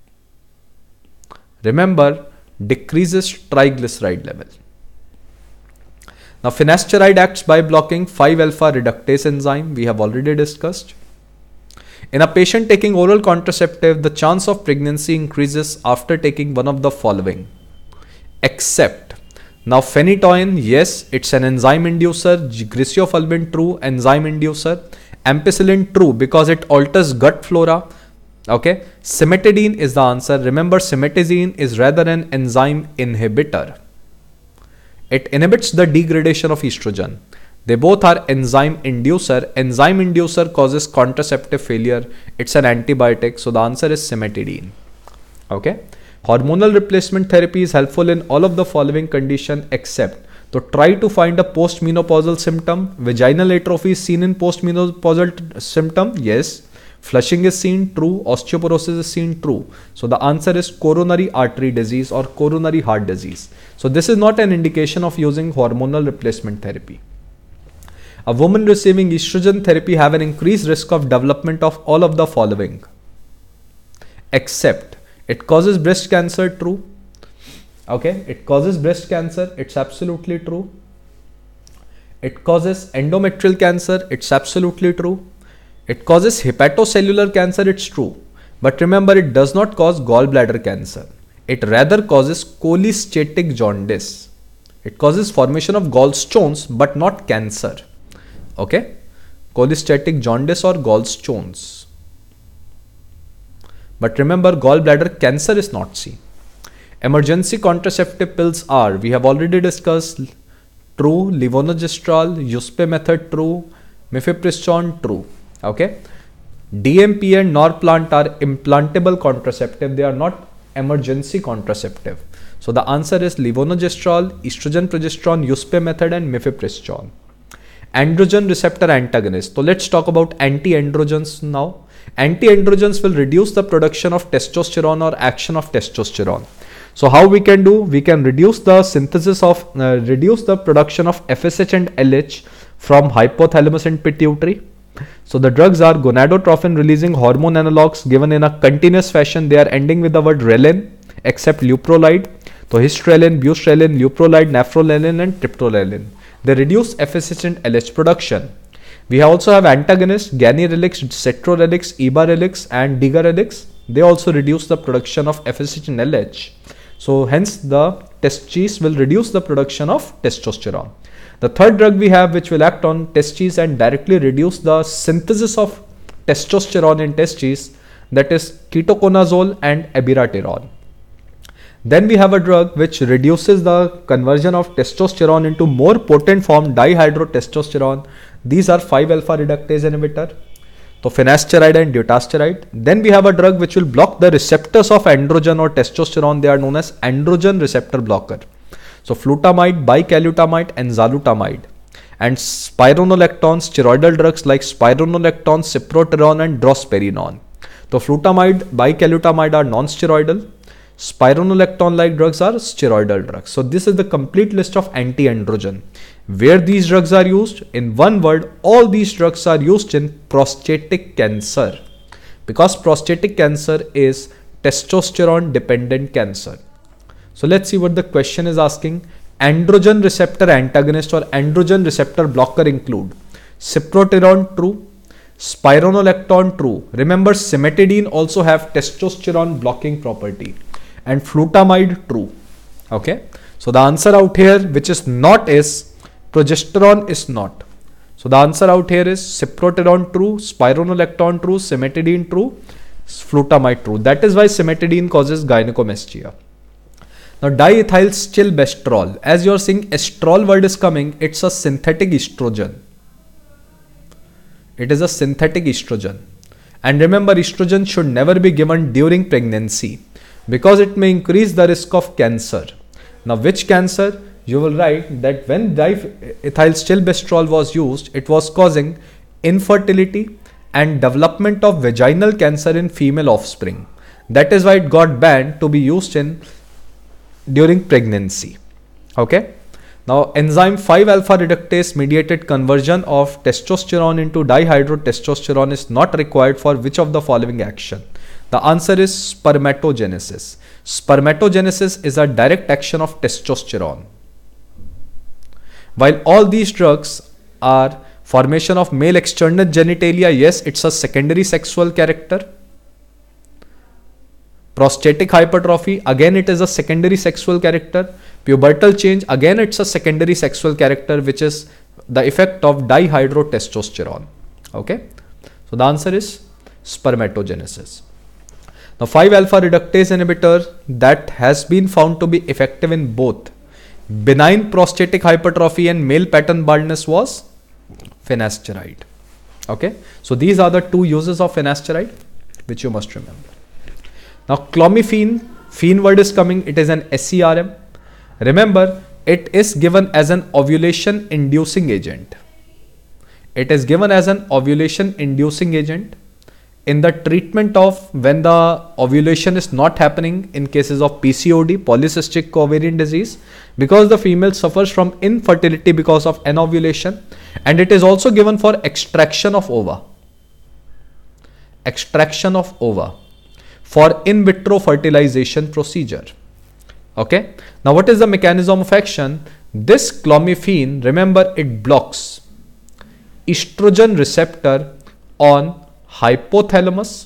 remember, decreases triglyceride level. Now finasteride acts by blocking five alpha reductase enzyme. We have already discussed. In a patient taking oral contraceptive, the chance of pregnancy increases after taking one of the following. Except. Now phenytoin, yes, it's an enzyme inducer. Griseofulvin, true, enzyme inducer. Ampicillin, true, because it alters gut flora. Okay. Cimetidine is the answer. Remember, cimetidine is rather an enzyme inhibitor. It inhibits the degradation of estrogen. They both are enzyme inducer. Enzyme inducer causes contraceptive failure. It's an antibiotic. So the answer is cimetidine. Okay. Hormonal replacement therapy is helpful in all of the following conditions except. So try to find a postmenopausal symptom. Vaginal atrophy is seen in postmenopausal symptom. Yes. Flushing is seen, true. Osteoporosis is seen, true. So the answer is coronary artery disease or coronary heart disease. So this is not an indication of using hormonal replacement therapy. A woman receiving estrogen therapy have an increased risk of development of all of the following. Except it causes breast cancer, true. Okay, it causes breast cancer, it's absolutely true. It causes endometrial cancer, it's absolutely true. It causes hepatocellular cancer, it's true. But remember, it does not cause gallbladder cancer. It rather causes cholestatic jaundice. It causes formation of gallstones, but not cancer. Okay, cholestatic jaundice or gallstones. But remember, gallbladder cancer is not seen. Emergency contraceptive pills are, we have already discussed, true. Levonorgestrel, Yuspe method, true. Mifepristone, true. Okay. D M P and Norplant are implantable contraceptive. They are not emergency contraceptive. So the answer is levonorgestrel, estrogen progesterone, Yuspe method and mifepristone. Androgen receptor antagonist. So let's talk about anti-androgens now. Anti-androgens will reduce the production of testosterone or action of testosterone. So how we can do? We can reduce the synthesis of, uh, reduce the production of F S H and L H from hypothalamus and pituitary. So the drugs are gonadotrophin releasing hormone analogs given in a continuous fashion. They are ending with the word relin except leuprolide. So histrelin, bustrelin, leuprolide, nafrolelin and triptolelin. They reduce F S H and L H production. We also have antagonists, ganirelix, cetrorelix, ibarelix and digarelix. They also reduce the production of F S H and L H. So hence the testes will reduce the production of testosterone. The third drug we have which will act on testes and directly reduce the synthesis of testosterone in testes, that is ketoconazole and abiraterone. Then we have a drug which reduces the conversion of testosterone into more potent form dihydrotestosterone. These are five alpha reductase inhibitor. So finasteride and dutasteride. Then we have a drug which will block the receptors of androgen or testosterone. They are known as androgen receptor blocker. So flutamide, bicalutamide and xalutamide. And spironolactone, steroidal drugs like spironolactone, cyproterone and drospirenone. So flutamide, bicalutamide are non-steroidal. Spironolactone like drugs are steroidal drugs. So this is the complete list of anti-androgen. Where these drugs are used? In one word, all these drugs are used in prostatic cancer, because prostatic cancer is testosterone dependent cancer. So let's see what the question is asking. Androgen receptor antagonist or androgen receptor blocker include cyproterone, true. Spironolactone, true. Remember, cimetidine also have testosterone blocking property. And flutamide, true. Okay. So the answer out here which is not is progesterone is not. So the answer out here is cyproterone, true. Spironolactone, true. Cimetidine, true. Flutamide, true. That is why cimetidine causes gynecomastia. Now diethylstilbestrol, as you are seeing estrol word is coming, it's a synthetic estrogen. It is a synthetic estrogen. And remember, estrogen should never be given during pregnancy because it may increase the risk of cancer. Now which cancer? You will write that when diethylstilbestrol was used, it was causing infertility and development of vaginal cancer in female offspring. That is why it got banned to be used in during pregnancy. Okay. Now enzyme five alpha reductase mediated conversion of testosterone into dihydrotestosterone is not required for which of the following action? The answer is spermatogenesis. Spermatogenesis is a direct action of testosterone. While all these drugs are formation of male external genitalia, yes, it's a secondary sexual character. Prostatic hypertrophy, again it is a secondary sexual character. Pubertal change, again it's a secondary sexual character, which is the effect of dihydrotestosterone. Okay, so the answer is spermatogenesis. Now five alpha reductase inhibitor that has been found to be effective in both benign prostatic hypertrophy and male pattern baldness was finasteride. Okay, so these are the two uses of finasteride which you must remember. Now clomiphene, phene word is coming, it is an S E R M. Remember, it is given as an ovulation inducing agent. It is given as an ovulation inducing agent in the treatment of when the ovulation is not happening in cases of P C O D, polycystic ovarian disease, because the female suffers from infertility because of anovulation, and it is also given for extraction of ova. Extraction of ova for in vitro fertilization procedure. Okay. Now what is the mechanism of action? This clomiphene, remember, it blocks estrogen receptor on hypothalamus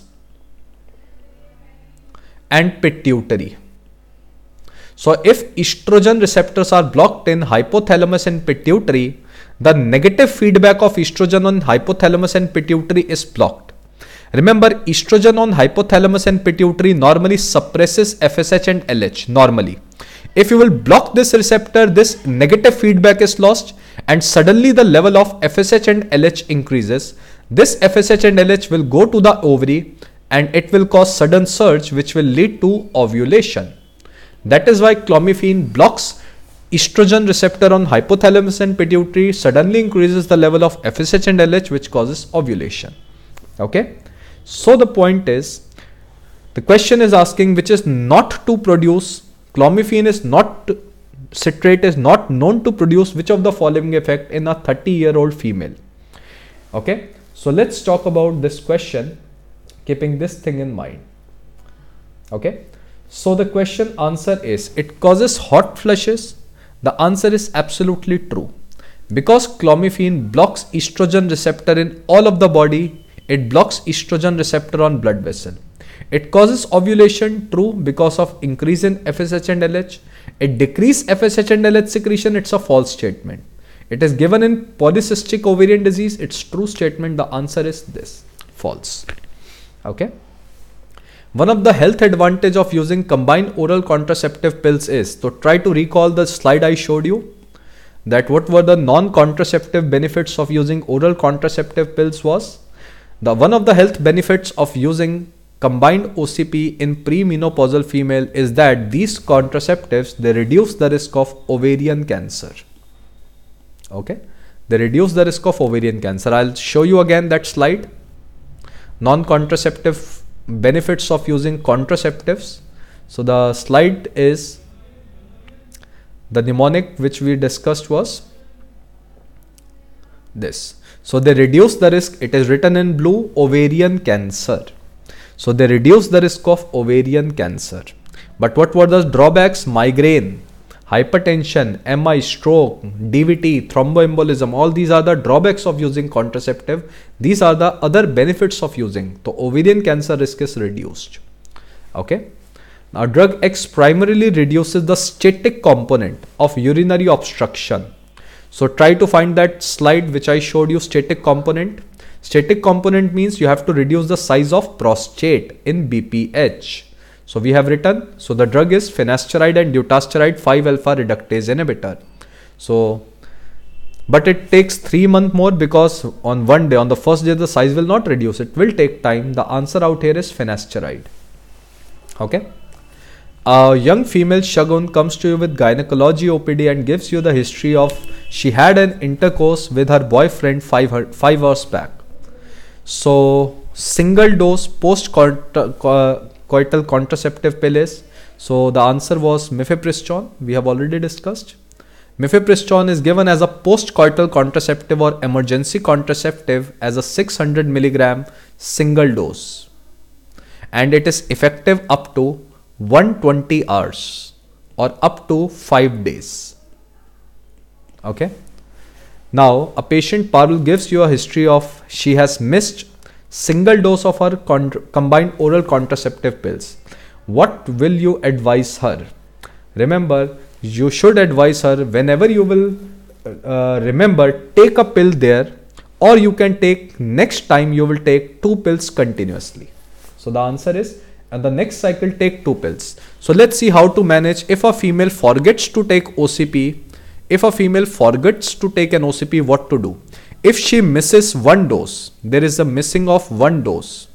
and pituitary. So if estrogen receptors are blocked in hypothalamus and pituitary, the negative feedback of estrogen on hypothalamus and pituitary is blocked. Remember, estrogen on hypothalamus and pituitary normally suppresses F S H and L H normally. If you will block this receptor, this negative feedback is lost and suddenly the level of F S H and L H increases. This F S H and L H will go to the ovary and it will cause sudden surge which will lead to ovulation. That is why clomiphene blocks estrogen receptor on hypothalamus and pituitary, suddenly increases the level of F S H and L H which causes ovulation. Okay. So the point is, the question is asking which is not to produce, clomiphene is not, citrate is not known to produce which of the following effect in a thirty year old female. Okay. So let's talk about this question, keeping this thing in mind. Okay. So the question answer is, it causes hot flushes. The answer is absolutely true. Because clomiphene blocks estrogen receptor in all of the body, it blocks estrogen receptor on blood vessel. It causes ovulation, true, because of increase in F S H and L H. It decreases F S H and L H secretion, it's a false statement. It is given in polycystic ovarian disease, it's true statement. The answer is this, false. Okay. One of the health advantage of using combined oral contraceptive pills is, to try to recall the slide I showed you, that what were the non-contraceptive benefits of using oral contraceptive pills was, the one of the health benefits of using combined O C P in premenopausal female is that these contraceptives, they reduce the risk of ovarian cancer. Okay, they reduce the risk of ovarian cancer. I'll show you again that slide. Non-contraceptive benefits of using contraceptives. So the slide is, the mnemonic which we discussed was this. So they reduce the risk, it is written in blue, ovarian cancer. So they reduce the risk of ovarian cancer. But what were the drawbacks? Migraine, hypertension, M I, stroke, D V T, thromboembolism, all these are the drawbacks of using contraceptive. These are the other benefits of using. So ovarian cancer risk is reduced. Okay. Now drug X primarily reduces the static component of urinary obstruction. So try to find that slide which I showed you, static component. Static component means you have to reduce the size of prostate in B P H. So we have written, so the drug is finasteride and dutasteride five alpha reductase inhibitor. So, but it takes three months more because on one day, on the first day, the size will not reduce. It will take time. The answer out here is finasteride. Okay. A young female shagun comes to you with gynecology O P D and gives you the history of she had an intercourse with her boyfriend five, five hours back. So single dose post coital contraceptive pill is, so the answer was mifepristone. We have already discussed. Mifepristone is given as a post coital contraceptive or emergency contraceptive as a six hundred milligram single dose, and it is effective up to one hundred twenty hours or up to five days. Okay. Now a patient Parul gives you a history of she has missed single dose of her combined oral contraceptive pills. What will you advise her? Remember, you should advise her whenever you will uh, remember, take a pill there, or you can take next time you will take two pills continuously. So the answer is, and the next cycle take two pills. So let's see how to manage if a female forgets to take O C P. If a female forgets to take an O C P, what to do? If she misses one dose, there is a missing of one dose.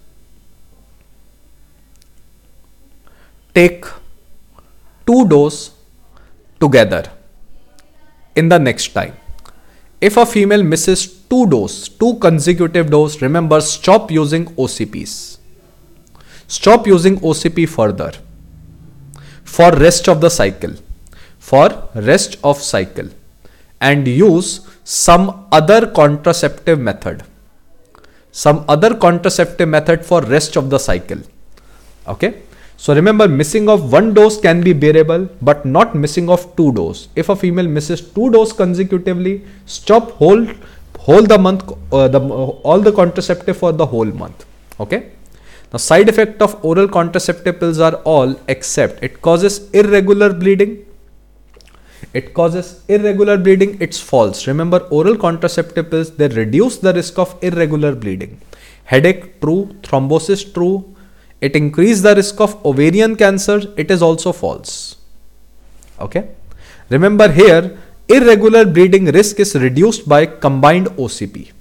Take two doses together in the next time. If a female misses two doses, two consecutive doses, remember, stop using O C Ps. Stop using O C P further for rest of the cycle. For rest of cycle and use some other contraceptive method. Some other contraceptive method for rest of the cycle. Okay. So remember, missing of one dose can be bearable, but not missing of two doses. If a female misses two doses consecutively, stop whole whole the month, uh, the all the contraceptive for the whole month. Okay. Now, side effect of oral contraceptive pills are all except it causes irregular bleeding. It causes irregular bleeding. It's false. Remember, oral contraceptive pills, they reduce the risk of irregular bleeding. Headache, true. Thrombosis, true. It increases the risk of ovarian cancer. It is also false. Okay. Remember here, irregular bleeding risk is reduced by combined O C P.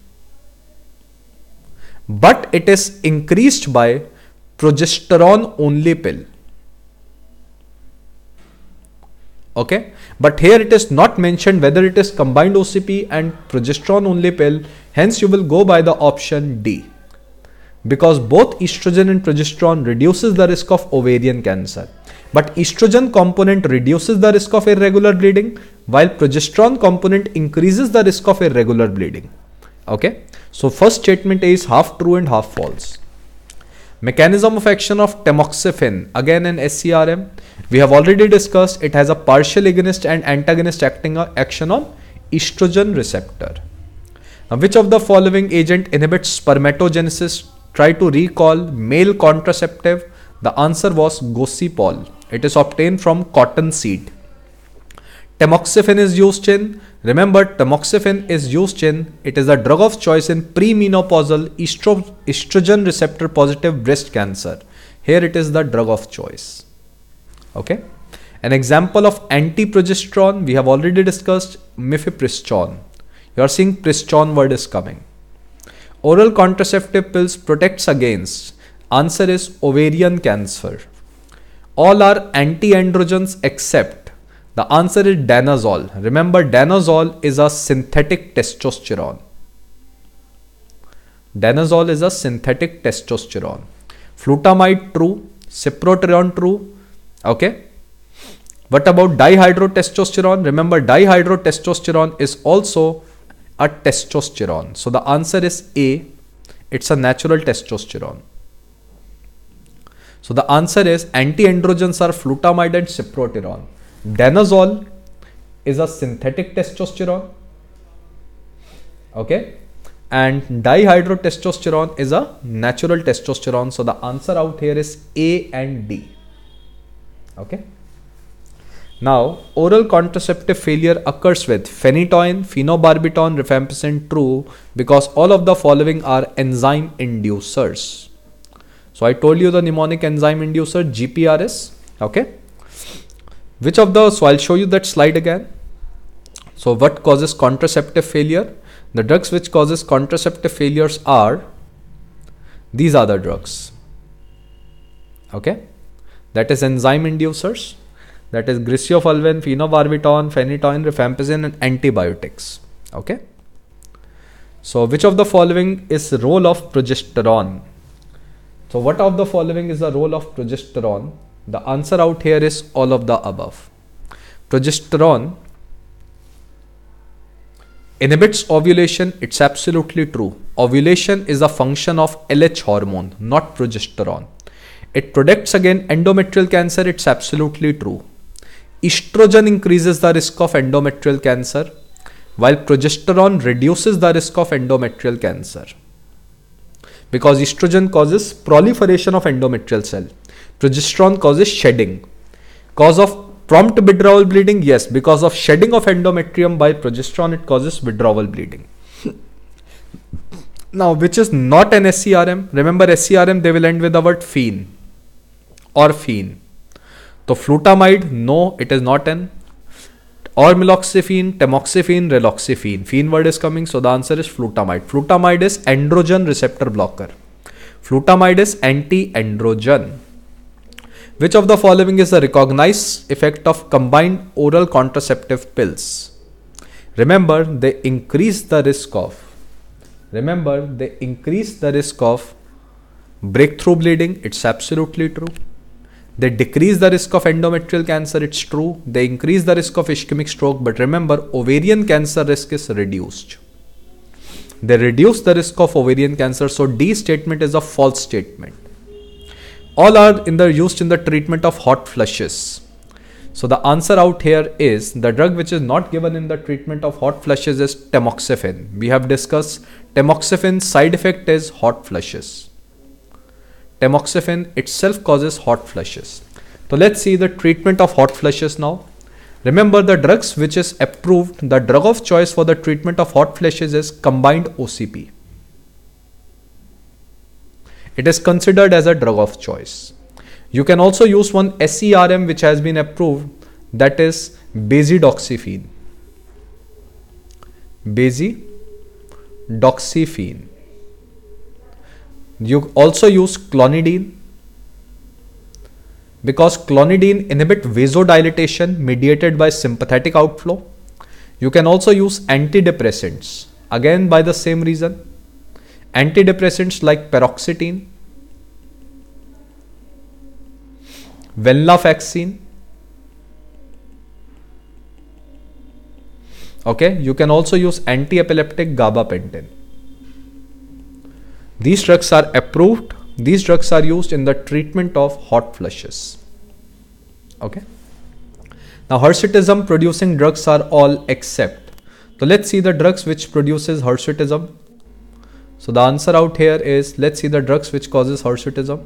But it is increased by progesterone only pill. Okay. But here it is not mentioned whether it is combined O C P and progesterone only pill. Hence you will go by the option D. Because both estrogen and progesterone reduces the risk of ovarian cancer. But estrogen component reduces the risk of irregular bleeding, while progesterone component increases the risk of irregular bleeding. Okay. So first statement is half true and half false. Mechanism of action of tamoxifen, again an S C R M. We have already discussed it has a partial agonist and antagonist acting action on estrogen receptor. Now, which of the following agent inhibits spermatogenesis? Try to recall male contraceptive. The answer was gossypol. It is obtained from cotton seed. Tamoxifen is used in, remember tamoxifen is used in, it is a drug of choice in premenopausal estro, estrogen receptor positive breast cancer. Here it is the drug of choice. Okay. An example of anti-progesterone, we have already discussed mifepristone. You are seeing pristone word is coming. Oral contraceptive pills protects against, answer is ovarian cancer. All are anti-androgens except, the answer is danazol. Remember, danazol is a synthetic testosterone. Danazol is a synthetic testosterone. Flutamide true, cyproterone true. Okay. What about dihydrotestosterone? Remember, dihydrotestosterone is also a testosterone. So the answer is A. It's a natural testosterone. So the answer is anti-androgens are flutamide and cyproterone. Danazol is a synthetic testosterone. Okay. And dihydrotestosterone is a natural testosterone. So the answer out here is A and D. Okay. Now, oral contraceptive failure occurs with phenytoin, phenobarbital, rifampicin, true, because all of the following are enzyme inducers. So I told you the mnemonic enzyme inducer G P R S. Okay. Which of the, so I'll show you that slide again. So what causes contraceptive failure? The drugs which causes contraceptive failures are, these are the drugs. Okay. That is enzyme inducers. That is griseofulvin, phenobarbital, phenytoin, rifampicin and antibiotics. Okay. So which of the following is role of progesterone? So what of the following is the role of progesterone? The answer out here is all of the above. Progesterone inhibits ovulation. It's absolutely true. Ovulation is a function of L H hormone, not progesterone. It protects against endometrial cancer. It's absolutely true. Estrogen increases the risk of endometrial cancer, while progesterone reduces the risk of endometrial cancer. Because estrogen causes proliferation of endometrial cell. Progesterone causes shedding. Cause of prompt withdrawal bleeding? Yes, because of shedding of endometrium by progesterone, it causes withdrawal bleeding. Now, which is not an S C R M? Remember, S C R M, they will end with the word phen or phen. So, flutamide, no, it is not an. Or meloxifene, tamoxifen, raloxifene. Phen word is coming, so the answer is flutamide. Flutamide is androgen receptor blocker. Flutamide is anti-androgen. Which of the following is the recognized effect of combined oral contraceptive pills? Remember, they increase the risk of, remember, they increase the risk of breakthrough bleeding. It's absolutely true. They decrease the risk of endometrial cancer. It's true. They increase the risk of ischemic stroke. But remember, ovarian cancer risk is reduced. They reduce the risk of ovarian cancer. So D statement is a false statement. All are in the used in the treatment of hot flushes. So the answer out here is the drug which is not given in the treatment of hot flushes is tamoxifen. We have discussed tamoxifen side effect is hot flushes. Tamoxifen itself causes hot flushes. So let's see the treatment of hot flushes now. Remember the drugs which is approved, the drug of choice for the treatment of hot flushes is combined O C P. It is considered as a drug of choice. You can also use one S E R M which has been approved, that is bazidoxifene. Bazidoxifene. You also use clonidine because clonidine inhibit vasodilatation mediated by sympathetic outflow. You can also use antidepressants, again by the same reason. Antidepressants like paroxetine, venlafaxine. Okay, you can also use anti-epileptic gabapentin. These drugs are approved. These drugs are used in the treatment of hot flushes. Okay. Now hirsutism producing drugs are all except. So let's see the drugs which produces hirsutism. So the answer out here is, let's see the drugs which causes hirsutism.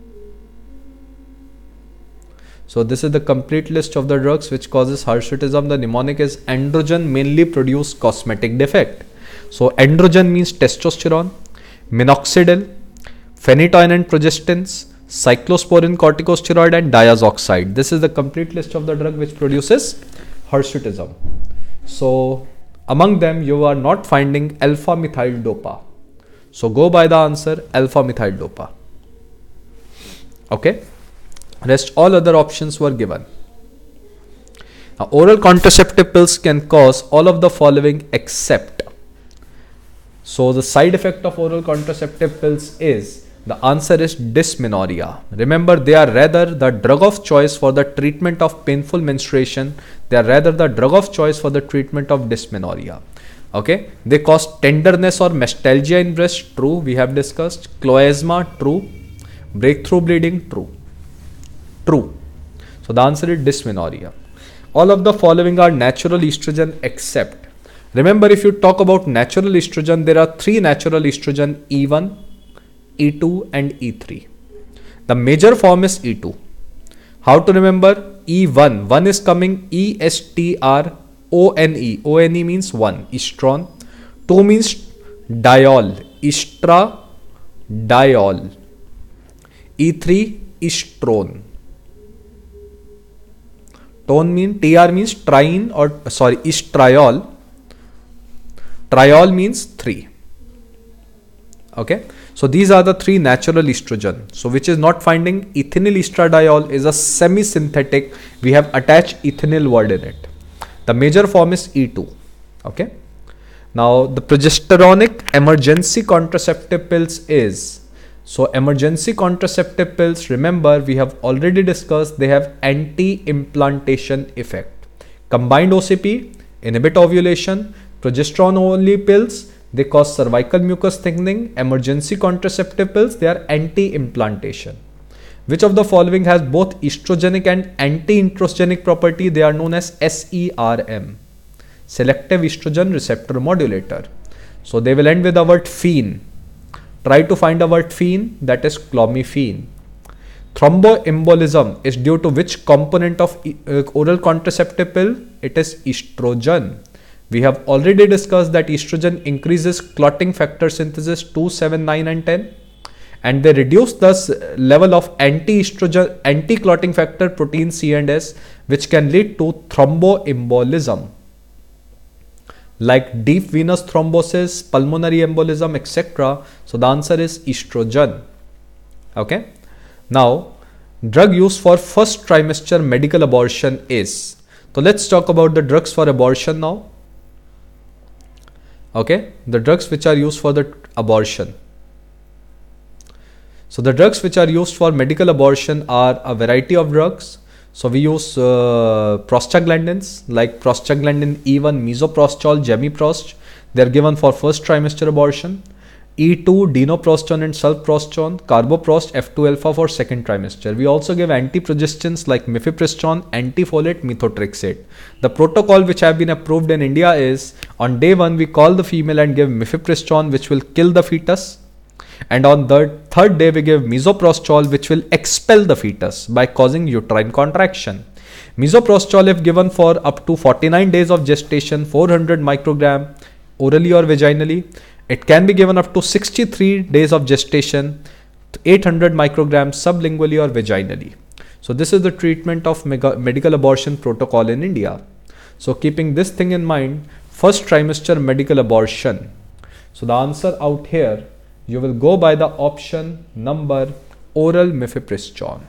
So this is the complete list of the drugs which causes hirsutism. The mnemonic is androgen mainly produce cosmetic defect. So androgen means testosterone, minoxidil, phenytoin and progestins, cyclosporin, corticosteroid and diazoxide. This is the complete list of the drug which produces hirsutism. So among them you are not finding alpha methyl dopa. So go by the answer alpha methyl dopa. Okay. Rest all other options were given. Now oral contraceptive pills can cause all of the following except. So the side effect of oral contraceptive pills is, the answer is dysmenorrhea. Remember, they are rather the drug of choice for the treatment of painful menstruation. They are rather the drug of choice for the treatment of dysmenorrhea. Okay. They cause tenderness or mastalgia in breast. True. We have discussed. Cloasma. True. Breakthrough bleeding. True. True. So the answer is dysmenorrhea. All of the following are natural estrogen except. Remember, if you talk about natural estrogen, there are three natural estrogen, E one, E two and E three. The major form is E two. How to remember? E one. one is coming E S T R O N E. O N E means one. Estron. two means diol. Estradiol. E three. Estrone. Tone mean T R means trine or sorry estriol. Triol means three. Okay. So these are the three natural estrogen. So which is not finding ethinyl estradiol is a semi-synthetic. We have attached ethinyl word in it. The major form is E two. Okay. Now the progesteronic emergency contraceptive pills is. So emergency contraceptive pills, remember we have already discussed, they have anti-implantation effect. Combined O C P, inhibit ovulation. Progesterone only pills, they cause cervical mucus thickening. Emergency contraceptive pills, they are anti-implantation. Which of the following has both estrogenic and anti-estrogenic property? They are known as S E R M, selective estrogen receptor modulator. So they will end with the word phene. Try to find a word phene, that is clomiphene. Thromboembolism is due to which component of uh, oral contraceptive pill? It is estrogen. We have already discussed that estrogen increases clotting factor synthesis two, seven, nine and ten, and they reduce the level of anti-estrogen, anti-clotting factor protein C and S, which can lead to thromboembolism like deep venous thrombosis, pulmonary embolism, et cetera. So the answer is estrogen. Okay. Now, drug used for first trimester medical abortion is. So let's talk about the drugs for abortion now. Okay, the drugs which are used for the abortion. So the drugs which are used for medical abortion are a variety of drugs. So we use uh, prostaglandins like prostaglandin E one, misoprostol, gemiprost. They are given for first trimester abortion. E two, dinoprostrone and sulprostrone, carboprost, F two alpha for second trimester. We also give antiprogestins like mifepristone, antifolate, methotrexate. The protocol which have been approved in India is on day one we call the female and give mifepristone which will kill the fetus, and on the third day we give misoprostol which will expel the fetus by causing uterine contraction. Misoprostol if given for up to forty-nine days of gestation, four hundred microgram orally or vaginally. It can be given up to sixty-three days of gestation, eight hundred micrograms sublingually or vaginally. So this is the treatment of medical abortion protocol in India. So keeping this thing in mind, first trimester medical abortion. So the answer out here, you will go by the option number oral mifepristone.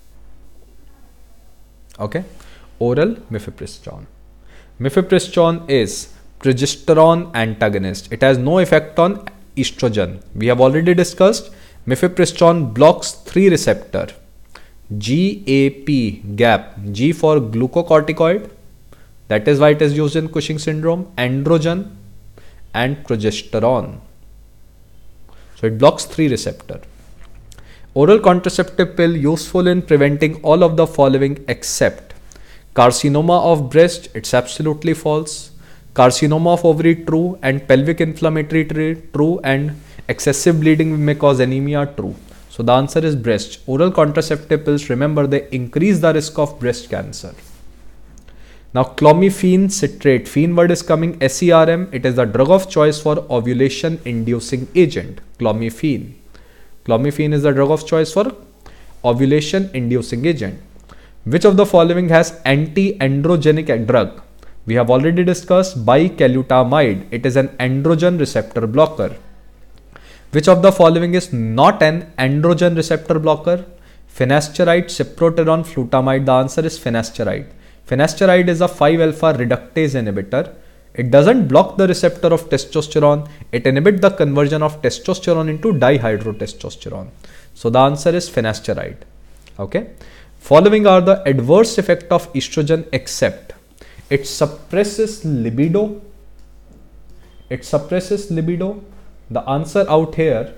Okay, oral mifepristone. Mifepristone is progesterone antagonist. It has no effect on estrogen. We have already discussed mifepristone blocks three receptor, G A P, gap, G for glucocorticoid, that is why it is used in Cushing syndrome, androgen and progesterone. So it blocks three receptor. Oral contraceptive pill useful in preventing all of the following except carcinoma of breast, it's absolutely false. Carcinoma of ovary, true, and pelvic inflammatory, true, and excessive bleeding may cause anemia, true. So the answer is breast. Oral contraceptive pills, remember, they increase the risk of breast cancer. Now clomiphene citrate, phene word is coming, S E R M, it is the drug of choice for ovulation inducing agent, clomiphene. Clomiphene is the drug of choice for ovulation inducing agent. Which of the following has anti-androgenic drug? We have already discussed bicalutamide. It is an androgen receptor blocker. Which of the following is not an androgen receptor blocker? Finasteride, cyproterone, flutamide. The answer is finasteride. Finasteride is a five alpha reductase inhibitor. It doesn't block the receptor of testosterone. It inhibits the conversion of testosterone into dihydrotestosterone. So the answer is finasteride. Okay. Following are the adverse effect of estrogen except it suppresses libido. It suppresses libido. The answer out here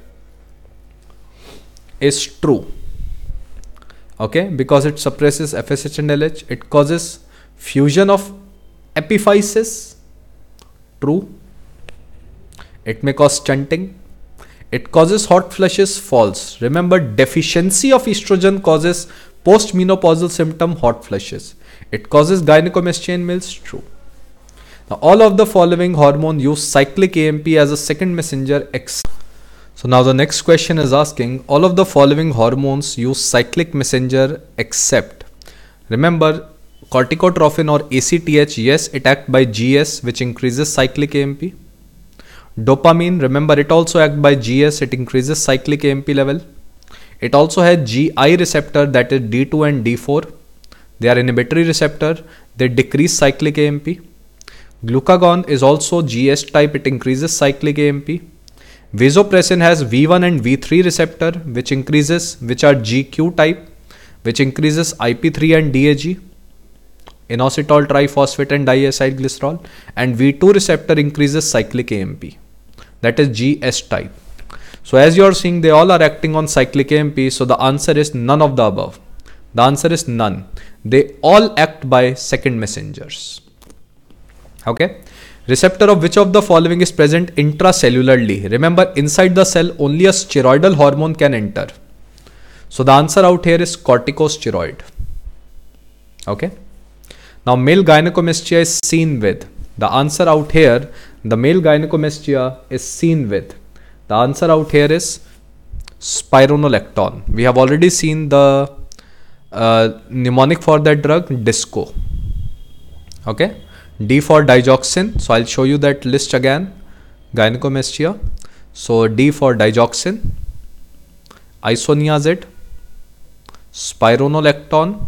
is true. Okay, because it suppresses F S H and L H. It causes fusion of epiphysis. True. It may cause stunting. It causes hot flushes. False. Remember, deficiency of estrogen causes postmenopausal symptom hot flushes. It causes gynecomastia in males. True. Now all of the following hormone use cyclic A M P as a second messenger X. So now the next question is asking all of the following hormones use cyclic messenger except. Remember, corticotrophin or A C T H, yes, it acts by G S which increases cyclic A M P. Dopamine, remember, it also acts by G S, it increases cyclic A M P level. It also has G I receptor, that is D two and D four. They are inhibitory receptor, they decrease cyclic A M P. Glucagon is also G S type, it increases cyclic A M P. Vasopressin has V one and V three receptor which increases, which are G Q type, which increases I P three and D A G, inositol triphosphate and diacylglycerol, and V two receptor increases cyclic A M P, that is G S type. So as you are seeing, they all are acting on cyclic A M P, so the answer is none of the above. The answer is none. They all act by second messengers. Okay. Receptor of which of the following is present intracellularly? Remember, inside the cell only a steroidal hormone can enter. So the answer out here is corticosteroid. Okay. Now male gynecomastia is seen with. The answer out here, the male gynecomastia is seen with. The answer out here is spironolactone. We have already seen the uh, mnemonic for that drug, Disco. Okay. D for digoxin. So I'll show you that list again. Gynecomastia. So D for digoxin, isoniazid, spironolactone,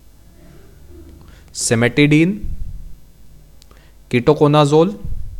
cimetidine, ketoconazole,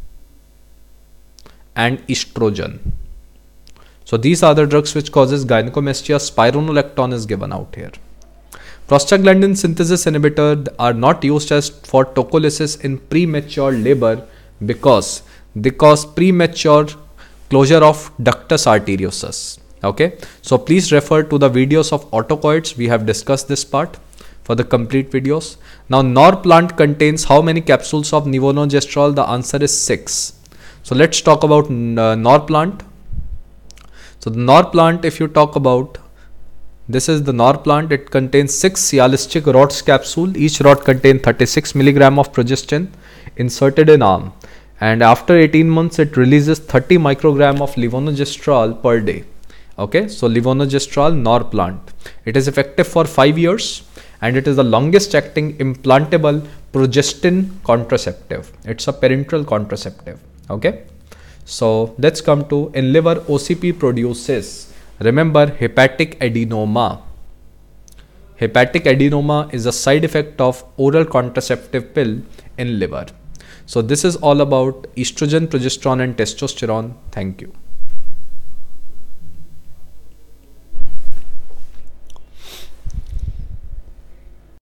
and estrogen. So these are the drugs which causes gynecomastia. Spironolactone is given out here. Prostaglandin synthesis inhibitor are not used as for tocolysis in premature labor because they cause premature closure of ductus arteriosus. Okay, so please refer to the videos of autocoids. We have discussed this part for the complete videos. Now, Norplant contains how many capsules of levonorgestrel? The answer is six. So let's talk about uh, Norplant. So the Norplant, if you talk about, this is the Norplant. It contains six Cialis-Chick rods capsule. Each rod contains thirty-six milligram of progestin inserted in arm. And after eighteen months, it releases thirty microgram of levonorgestrel per day. Okay, so levonorgestrel Norplant. It is effective for five years and it is the longest acting implantable progestin contraceptive. It's a parenteral contraceptive. Okay, so let's come to, in liver, O C P produces, remember, hepatic adenoma. Hepatic adenoma is a side effect of oral contraceptive pill in liver. So this is all about estrogen, progesterone and testosterone. Thank you.